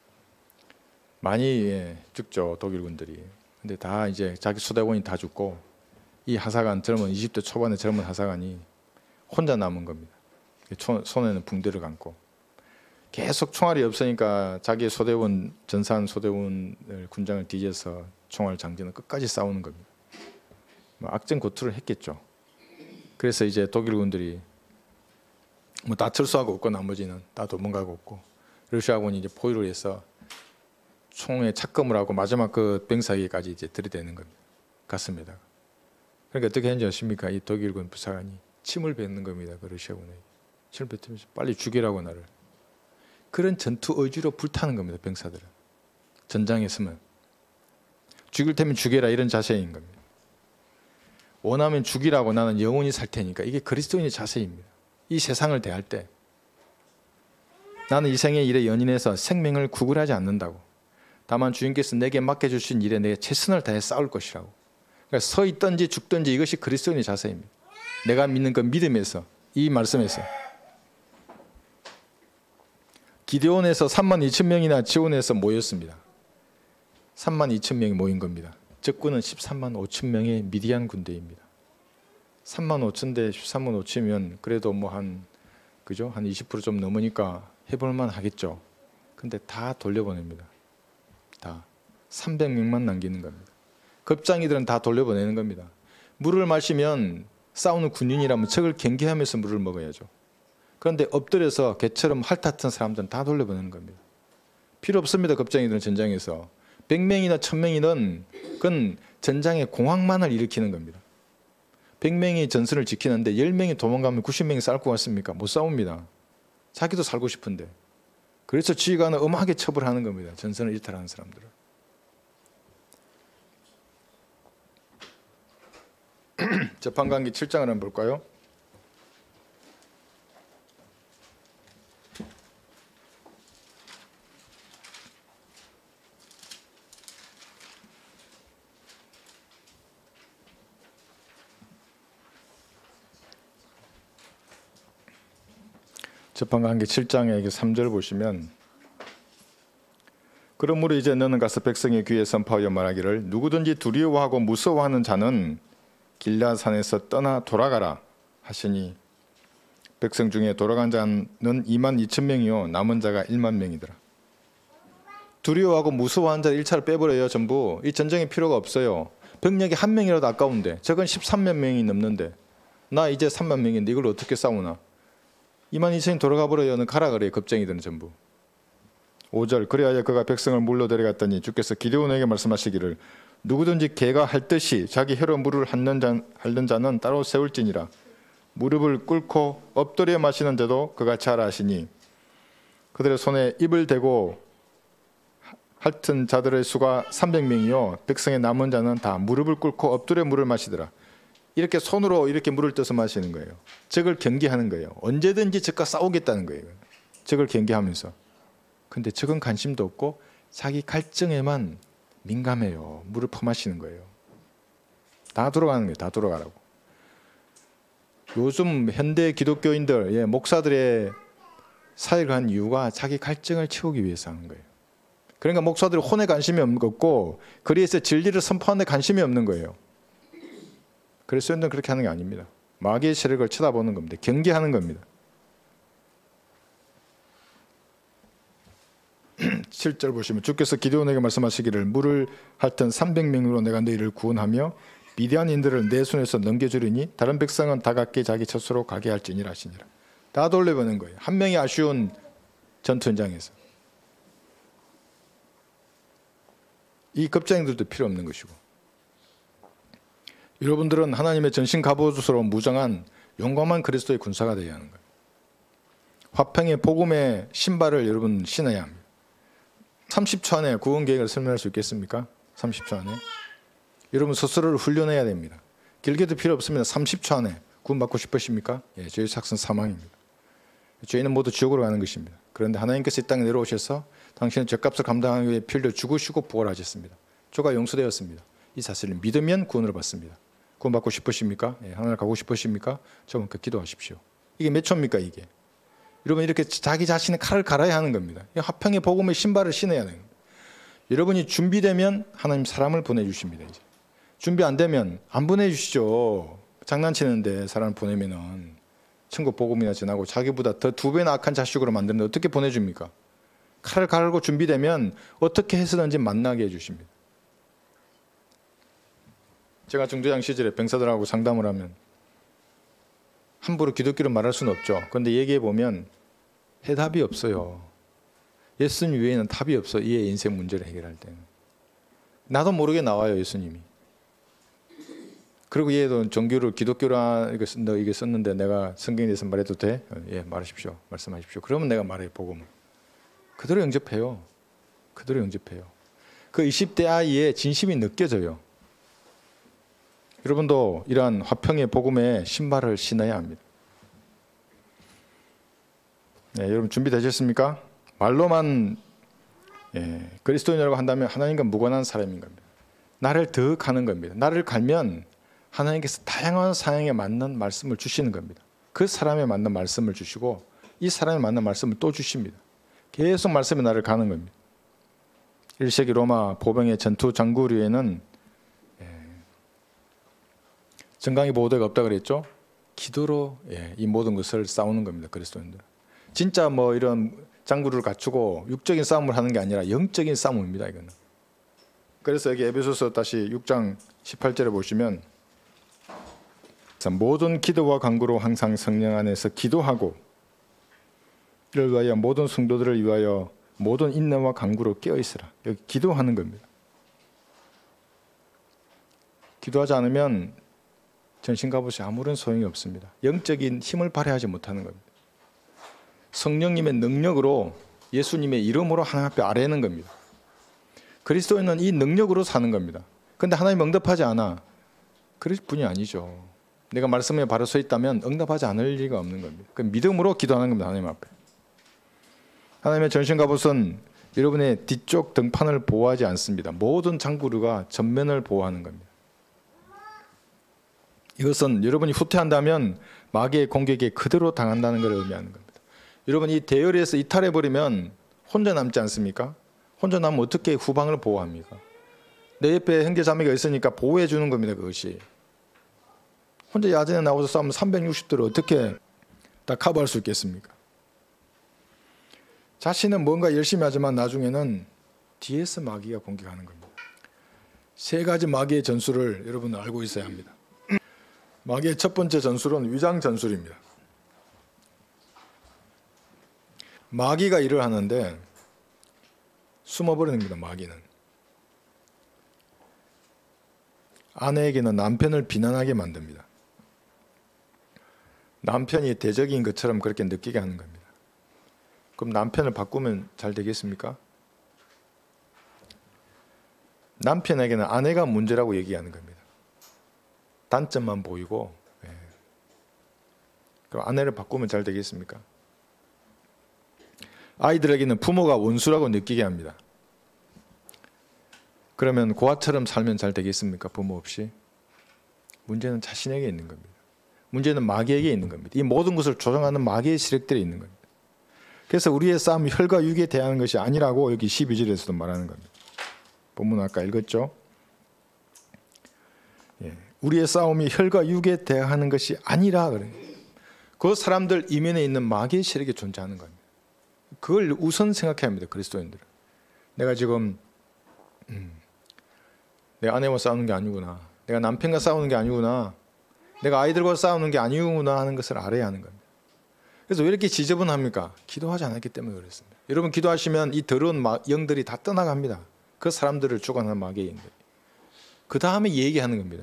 A: 많이 예, 죽죠, 독일군들이. 근데 다 이제 자기 수대원이 다 죽고 이 하사관, 젊은 이십 대 초반의 젊은 하사관이 혼자 남은 겁니다. 손에는 붕대를 감고 계속 총알이 없으니까 자기 소대원, 전사한 소대원을 군장을 뒤져서 총알 장전을 끝까지 싸우는 겁니다. 악전고투를 했겠죠. 그래서 이제 독일군들이 뭐 다 철수하고 없고 나머지는 다 도망가고 없고 러시아군이 이제 포위를 해서 총에 착금을 하고 마지막 그 병사에게까지 이제 들이대는 겁니다. 갔습니다. 그러니까 어떻게 했는지 아십니까? 이 독일군 부사관이 침을 뱉는 겁니다. 그 러시아군에게. 침을 뱉으면서 빨리 죽이라고 나를. 그런 전투 의지로 불타는 겁니다. 병사들은. 전장에 서면. 죽일 테면 죽여라 이런 자세인 겁니다. 원하면 죽이라고 나는 영원히 살 테니까 이게 그리스도인의 자세입니다. 이 세상을 대할 때 나는 이 생의 일에 연연해서 생명을 구걸하지 않는다고. 다만 주님께서 내게 맡겨주신 일에 내가 최선을 다해 싸울 것이라고. 그러니까 서 있든지 죽든지 이것이 그리스도인의 자세입니다. 내가 믿는 그 믿음에서 이 말씀에서 기드온에서 삼만 이천 명이나 지원해서 모였습니다. 삼만 이천 명이 모인 겁니다. 적군은 십삼만 오천 명의 미디안 군대입니다. 삼만 오천 대 십삼만 오천이면 그래도 뭐 한 그죠? 한 이십 퍼센트 좀 넘으니까 해볼만 하겠죠. 근데 다 돌려보냅니다. 다 삼백 명만 남기는 겁니다. 겁장이들은 다 돌려보내는 겁니다. 물을 마시면 싸우는 군인이라면 적을 경계하면서 물을 먹어야죠. 그런데 엎드려서 개처럼 핥았던 사람들은 다 돌려보내는 겁니다. 필요 없습니다. 겁장이들은 전장에서. 백 명이나 천 명이든 그건 전장에 공황만을 일으키는 겁니다. 백 명이 전선을 지키는데 십 명이 도망가면 구십 명이 싸울 것 같습니까? 못 싸웁니다. 자기도 살고 싶은데. 그래서 지휘관은 엄하게 처벌하는 겁니다. 전선을 일탈하는 사람들을. 재판관계 칠 장을 한번 볼까요? 재판관계 칠 장의 삼 절 보시면 그러므로 이제 너는 가서 백성의 귀에 선포하여 말하기를 누구든지 두려워하고 무서워하는 자는 길라산에서 떠나 돌아가라 하시니 백성 중에 돌아간 자는 이만 이천 명이요 남은 자가 일만 명이더라. 두려워하고 무서워하는 자 일 차를 빼버려요. 전부. 이 전쟁에 필요가 없어요. 병력이 한 명이라도 아까운데 저건 십삼만 명이 넘는데 나 이제 삼만 명인데 이걸 어떻게 싸우나. 이만 이천이 돌아가 버려요는 가라 그래요. 겁쟁이들은 전부. 오 절 그리하여 그가 백성을 물로 데려갔더니 주께서 기드온에게 말씀하시기를 누구든지 개가 할 듯이 자기 혀로 물을 핥는, 자, 핥는 자는 따로 세울지니라. 무릎을 꿇고 엎드려 마시는데도 그같이 하라 하시니 그들의 손에 입을 대고 핥은 자들의 수가 삼백 명이요 백성의 남은 자는 다 무릎을 꿇고 엎드려 물을 마시더라. 이렇게 손으로 이렇게 물을 떠서 마시는 거예요. 적을 경계하는 거예요. 언제든지 적과 싸우겠다는 거예요. 적을 경계하면서. 근데 적은 관심도 없고 자기 갈증에만 민감해요. 물을 퍼마시는 거예요. 다 돌아가는 거예요. 다 돌아가라고. 요즘 현대 기독교인들, 예, 목사들의 사역을 한 이유가 자기 갈증을 채우기 위해서 하는 거예요. 그러니까 목사들이 혼에 관심이 없고 거리에서 진리를 선포하는 데 관심이 없는 거예요. 그래서 여러분들은 그렇게 하는 게 아닙니다. 마귀의 세력을 쳐다보는 겁니다. 경계하는 겁니다. 칠 절 보시면 주께서 기드온에게 말씀하시기를 물을 핥던 삼백 명으로 내가 너희를 구원하며 미디안인들을 내 손에서 넘겨주리니 다른 백성은 다 각기 자기 처소로 가게 할지니라 하시니라. 다 돌려보는 거예요. 한 명이 아쉬운 전투 현장에서. 이 겁쟁이들도 필요 없는 것이고 여러분들은 하나님의 전신 갑옷으로 무장한 용감한 그리스도의 군사가 되어야 하는 거예요. 화평의 복음의 신발을 여러분 신어야 합니다. 삼십 초 안에 구원 계획을 설명할 수 있겠습니까? 삼십 초 안에. 여러분 스스로를 훈련해야 됩니다. 길게도 필요 없습니다. 삼십 초 안에 구원받고 싶으십니까? 예, 저희 삭선 사망입니다. 저희는 모두 지옥으로 가는 것입니다. 그런데 하나님께서 이 땅에 내려오셔서 당신의 죄값을 감당하기 위해 피 흘려 죽으시고 부활하셨습니다. 죄가 용서되었습니다. 이 사실을 믿으면 구원을 받습니다. 구원받고 싶으십니까? 예, 하나님 가고 싶으십니까? 저분께 기도하십시오. 이게 몇 초입니까 이게? 여러분 이렇게 자기 자신의 칼을 갈아야 하는 겁니다. 화평의 복음의 신발을 신어야 돼요. 여러분이 준비되면 하나님 사람을 보내주십니다. 이제. 준비 안 되면 안 보내주시죠. 장난치는데 사람을 보내면은 천국 복음이나 전하고 자기보다 더 두 배나 악한 자식으로 만드는데 어떻게 보내줍니까? 칼을 갈고 준비되면 어떻게 해서든지 만나게 해주십니다. 제가 중대장 시절에 병사들하고 상담을 하면 함부로 기독교를 말할 수는 없죠. 그런데 얘기해 보면 해답이 없어요. 예수님 외에는 답이 없어. 이의 인생 문제를 해결할 때는. 나도 모르게 나와요. 예수님이. 그리고 얘도 종교를 기독교라 너 이게 썼는데 내가 성경에 대해서 말해도 돼? 예, 말하십시오. 말씀하십시오. 그러면 내가 말해 복음을. 그대로 영접해요. 그대로 영접해요. 그 이십 대 아이의 진심이 느껴져요. 여러분도 이러한 화평의 복음의 신발을 신어야 합니다. 네, 여러분 준비되셨습니까? 말로만 예, 그리스도인이라고 한다면 하나님과 무관한 사람인 겁니다. 나를 더 가는 겁니다. 나를 갈면 하나님께서 다양한 상황에 맞는 말씀을 주시는 겁니다. 그 사람에 맞는 말씀을 주시고 이 사람에 맞는 말씀을 또 주십니다. 계속 말씀에 나를 가는 겁니다. 일 세기 로마 보병의 전투 장구류에는 정강이 보호대가 없다 그랬죠. 기도로 예, 이 모든 것을 싸우는 겁니다. 그리스도인들. 진짜 뭐 이런 장구를 갖추고 육적인 싸움을 하는 게 아니라 영적인 싸움입니다. 이거는. 그래서 여기 에베소서 다시 육 장 십팔 절에 보시면 모든 기도와 간구로 항상 성령 안에서 기도하고 이를 위하여 모든 성도들을 위하여 모든 인내와 간구로 깨어있으라. 여기 기도하는 겁니다. 기도하지 않으면 전신갑옷이 아무런 소용이 없습니다. 영적인 힘을 발휘하지 못하는 겁니다. 성령님의 능력으로 예수님의 이름으로 하나님 앞에 아뢰는 겁니다. 그리스도인은 이 능력으로 사는 겁니다. 그런데 하나님 응답하지 않아. 그럴 뿐이 아니죠. 내가 말씀에 바로 서 있다면 응답하지 않을 리가 없는 겁니다. 그 믿음으로 기도하는 겁니다. 하나님 앞에. 하나님의 전신갑옷은 여러분의 뒤쪽 등판을 보호하지 않습니다. 모든 장구류가 전면을 보호하는 겁니다. 이것은 여러분이 후퇴한다면 마귀의 공격에 그대로 당한다는 것을 의미하는 겁니다. 여러분 이 대열에서 이탈해버리면 혼자 남지 않습니까? 혼자 남으면 어떻게 후방을 보호합니까? 내 옆에 형제자매가 있으니까 보호해 주는 겁니다. 그것이. 혼자 야전에 나와서 싸우면 삼백육십 도를 어떻게 다 커버할 수 있겠습니까? 자신은 뭔가 열심히 하지만 나중에는 뒤에서 마귀가 공격하는 겁니다. 세 가지 마귀의 전술을 여러분 알고 있어야 합니다. 마귀의 첫 번째 전술은 위장 전술입니다. 마귀가 일을 하는데 숨어버리는 겁니다. 마귀는. 아내에게는 남편을 비난하게 만듭니다. 남편이 대적인 것처럼 그렇게 느끼게 하는 겁니다. 그럼 남편을 바꾸면 잘 되겠습니까? 남편에게는 아내가 문제라고 얘기하는 겁니다. 단점만 보이고. 예. 그럼 아내를 바꾸면 잘 되겠습니까? 아이들에게는 부모가 원수라고 느끼게 합니다. 그러면 고아처럼 살면 잘 되겠습니까? 부모 없이? 문제는 자신에게 있는 겁니다. 문제는 마귀에게 있는 겁니다. 이 모든 것을 조종하는 마귀의 세력들이 있는 겁니다. 그래서 우리의 싸움이 혈과 육에 대하는 것이 아니라고 여기 십이 절에서도 말하는 겁니다. 본문 아까 읽었죠? 예. 우리의 싸움이 혈과 육에 대하는 것이 아니라 그래요. 그 사람들 이면에 있는 마귀의 세력이 존재하는 겁니다. 그걸 우선 생각해야 합니다. 그리스도인들은. 내가 지금 음, 내 아내와 싸우는 게 아니구나. 내가 남편과 싸우는 게 아니구나. 내가 아이들과 싸우는 게 아니구나 하는 것을 알아야 하는 겁니다. 그래서 왜 이렇게 지저분합니까? 기도하지 않았기 때문에 그렇습니다. 여러분 기도하시면 이 더러운 영들이 다 떠나갑니다. 그 사람들을 주관하는 마귀의 영들. 그 다음에 얘기하는 겁니다.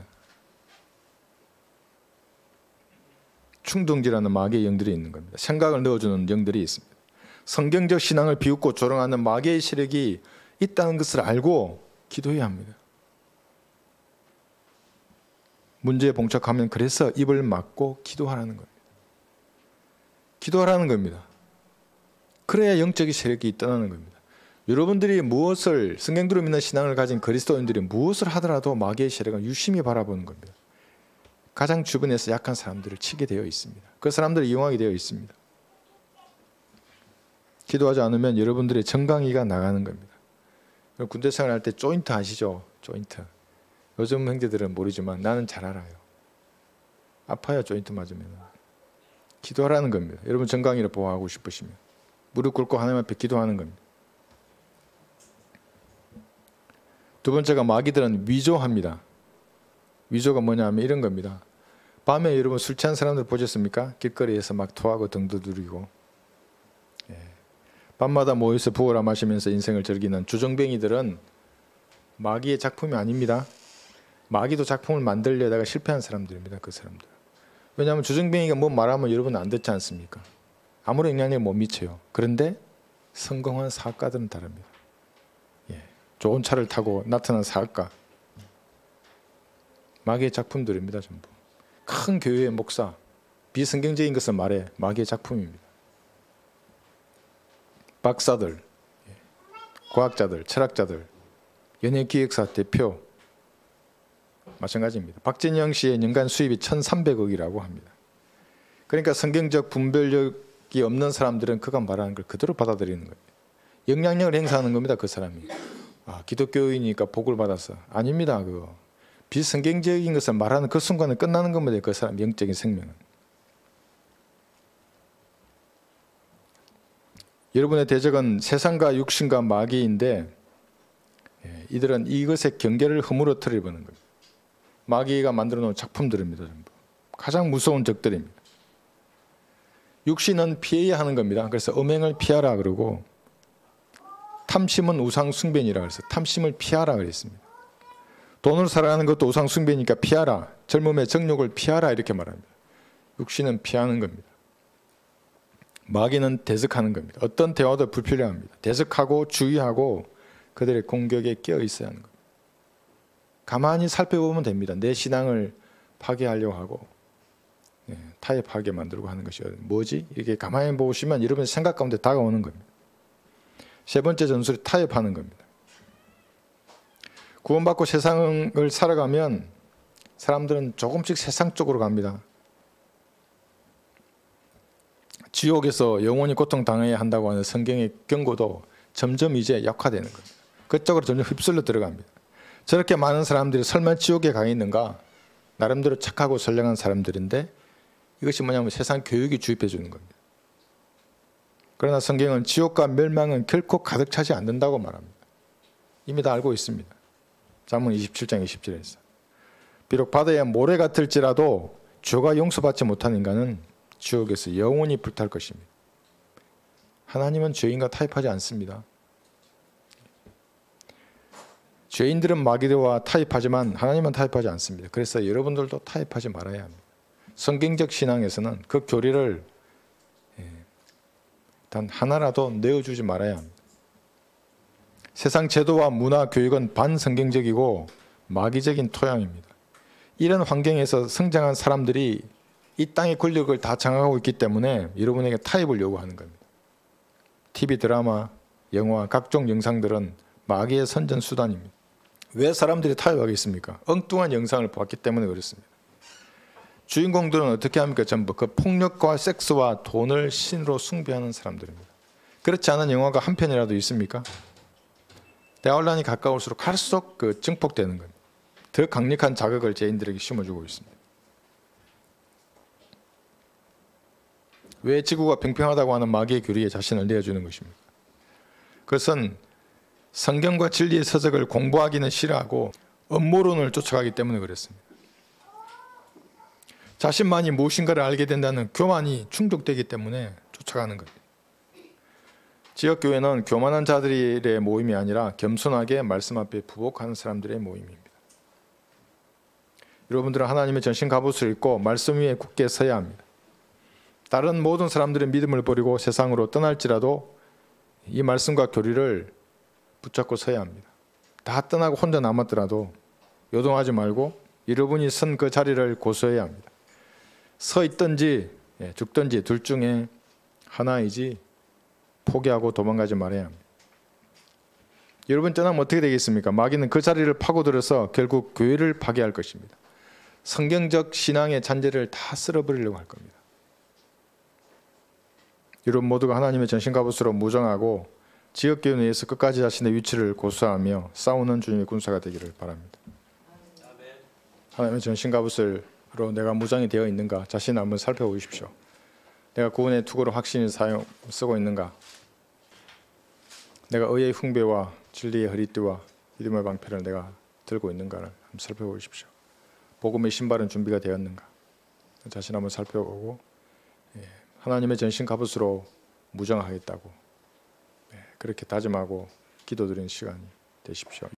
A: 충동지라는 마귀의 영들이 있는 겁니다. 생각을 넣어주는 영들이 있습니다. 성경적 신앙을 비웃고 조롱하는 마귀의 세력이 있다는 것을 알고 기도해야 합니다. 문제에 봉착하면 그래서 입을 막고 기도하라는 겁니다. 기도하라는 겁니다. 그래야 영적인 세력이 떠나는 겁니다. 여러분들이 무엇을 성경대로 믿는 신앙을 가진 그리스도인들이 무엇을 하더라도 마귀의 세력은 유심히 바라보는 겁니다. 가장 주변에서 약한 사람들을 치게 되어 있습니다. 그 사람들을 이용하게 되어 있습니다. 기도하지 않으면 여러분들의 정강이가 나가는 겁니다. 군대 생활할 때 조인트 아시죠? 조인트. 요즘 형제들은 모르지만 나는 잘 알아요. 아파요, 조인트 맞으면. 기도하라는 겁니다. 여러분 정강이를 보호하고 싶으시면 무릎 꿇고 하나님 앞에 기도하는 겁니다. 두 번째가 마귀들은 위조합니다. 위조가 뭐냐 하면 이런 겁니다. 밤에 여러분 술 취한 사람들 보셨습니까? 길거리에서 막 토하고 등 두드리고 예. 밤마다 모여서 부어라 마시면서 인생을 즐기는 주정뱅이들은 마귀의 작품이 아닙니다. 마귀도 작품을 만들려다가 실패한 사람들입니다. 그 사람들. 왜냐하면 주정뱅이가 뭐 말하면 여러분 안 듣지 않습니까? 아무런 영향력을 못 미쳐요. 그런데 성공한 사업가들은 다릅니다. 예. 좋은 차를 타고 나타난 사업가. 마귀의 작품들입니다. 전부. 큰 교회의 목사. 비성경적인 것을 말해 마귀의 작품입니다. 박사들, 과학자들, 철학자들, 연예기획사 대표 마찬가지입니다. 박진영 씨의 연간 수입이 천삼백억이라고 합니다. 그러니까 성경적 분별력이 없는 사람들은 그가 말하는 걸 그대로 받아들이는 거예요. 영향력을 행사하는 겁니다. 그 사람이. 아, 기독교인이니까 복을 받았어. 아닙니다. 그거. 비성경적인 것을 말하는 그 순간에 끝나는 겁니다. 그 사람 영적인 생명은. 여러분의 대적은 세상과 육신과 마귀인데 이 이들은 이것의 경계를 허물어뜨려 버리는 겁니다. 마귀가 만들어 놓은 작품들입니다. 전부. 가장 무서운 적들입니다. 육신은 피해야 하는 겁니다. 그래서 음행을 피하라 그러고, 탐심은 우상 숭배니라 그래서 탐심을 피하라 그랬습니다. 돈을 살아가는 것도 우상 숭배니까 피하라. 젊음의 정욕을 피하라 이렇게 말합니다. 육신은 피하는 겁니다. 마귀는 대적하는 겁니다. 어떤 대화도 불필요합니다. 대적하고 주의하고 그들의 공격에 끼어 있어야 하는 겁니다. 가만히 살펴보면 됩니다. 내 신앙을 파괴하려고 하고, 네, 타협하게 만들고 하는 것이 뭐지? 이렇게 가만히 보시면 여러분의 생각 가운데 다가오는 겁니다. 세 번째 전술이 타협하는 겁니다. 구원받고 세상을 살아가면 사람들은 조금씩 세상 쪽으로 갑니다. 지옥에서 영원히 고통당해야 한다고 하는 성경의 경고도 점점 이제 약화되는 겁니다. 그쪽으로 점점 휩쓸려 들어갑니다. 저렇게 많은 사람들이 설마 지옥에 가 있는가? 나름대로 착하고 선량한 사람들인데 이것이 뭐냐면 세상 교육이 주입해 주는 겁니다. 그러나 성경은 지옥과 멸망은 결코 가득 차지 않는다고 말합니다. 이미 다 알고 있습니다. 잠언 이십칠 장 이십 절에서 비록 바다에 모래 같을지라도 죄가 용서받지 못한 인간은 지옥에서 영원히 불탈 것입니다. 하나님은 죄인과 타협하지 않습니다. 죄인들은 마귀와 타협하지만 하나님은 타협하지 않습니다. 그래서 여러분들도 타협하지 말아야 합니다. 성경적 신앙에서는 그 교리를 단 하나라도 내어주지 말아야 합니다. 세상 제도와 문화, 교육은 반성경적이고 마귀적인 토양입니다. 이런 환경에서 성장한 사람들이 이 땅의 권력을 다 장악하고 있기 때문에 여러분에게 타협을 요구하는 겁니다. 티비 드라마, 영화, 각종 영상들은 마귀의 선전수단입니다. 왜 사람들이 타협하겠습니까? 엉뚱한 영상을 보았기 때문에 그렇습니다. 주인공들은 어떻게 합니까? 전부 그 폭력과 섹스와 돈을 신으로 숭배하는 사람들입니다. 그렇지 않은 영화가 한 편이라도 있습니까? 대환란이 가까울수록 갈수록 그 증폭되는 겁니다. 더 강력한 자극을 죄인들에게 심어주고 있습니다. 왜 지구가 평평하다고 하는 마귀의 교리에 자신을 내어주는 것입니까? 그것은 성경과 진리의 서적을 공부하기는 싫어하고 음모론을 쫓아가기 때문에 그렇습니다. 자신만이 무엇인가를 알게 된다는 교만이 충족되기 때문에 쫓아가는 겁니다. 지역교회는 교만한 자들의 모임이 아니라 겸손하게 말씀 앞에 부복하는 사람들의 모임입니다. 여러분들은 하나님의 전신 갑옷을 입고 말씀 위에 굳게 서야 합니다. 다른 모든 사람들의 믿음을 버리고 세상으로 떠날지라도 이 말씀과 교리를 붙잡고 서야 합니다. 다 떠나고 혼자 남았더라도 요동하지 말고 여러분이 선 그 자리를 고수해야 합니다. 서 있든지 죽든지 둘 중에 하나이지 포기하고 도망가지 말아야 합니다. 여러분 떠나면 어떻게 되겠습니까? 마귀는 그 자리를 파고들어서 결국 교회를 파괴할 것입니다. 성경적 신앙의 잔재를 다 쓸어버리려고 할 겁니다. 여러분 모두가 하나님의 전신갑옷으로 무장하고 지역교회 내에서 끝까지 자신의 위치를 고수하며 싸우는 주님의 군사가 되기를 바랍니다. 하나님의 전신갑옷으로 내가 무장이 되어 있는가 자신을 한번 살펴보십시오. 내가 구원의 투구로 확신을 사용, 쓰고 있는가? 내가 의의 흉배와 진리의 허리띠와 믿음의 방패를 내가 들고 있는가를 한번 살펴보십시오. 복음의 신발은 준비가 되었는가? 자신 한번 살펴보고 하나님의 전신 갑옷으로 무장하겠다고 그렇게 다짐하고 기도드리는 시간이 되십시오.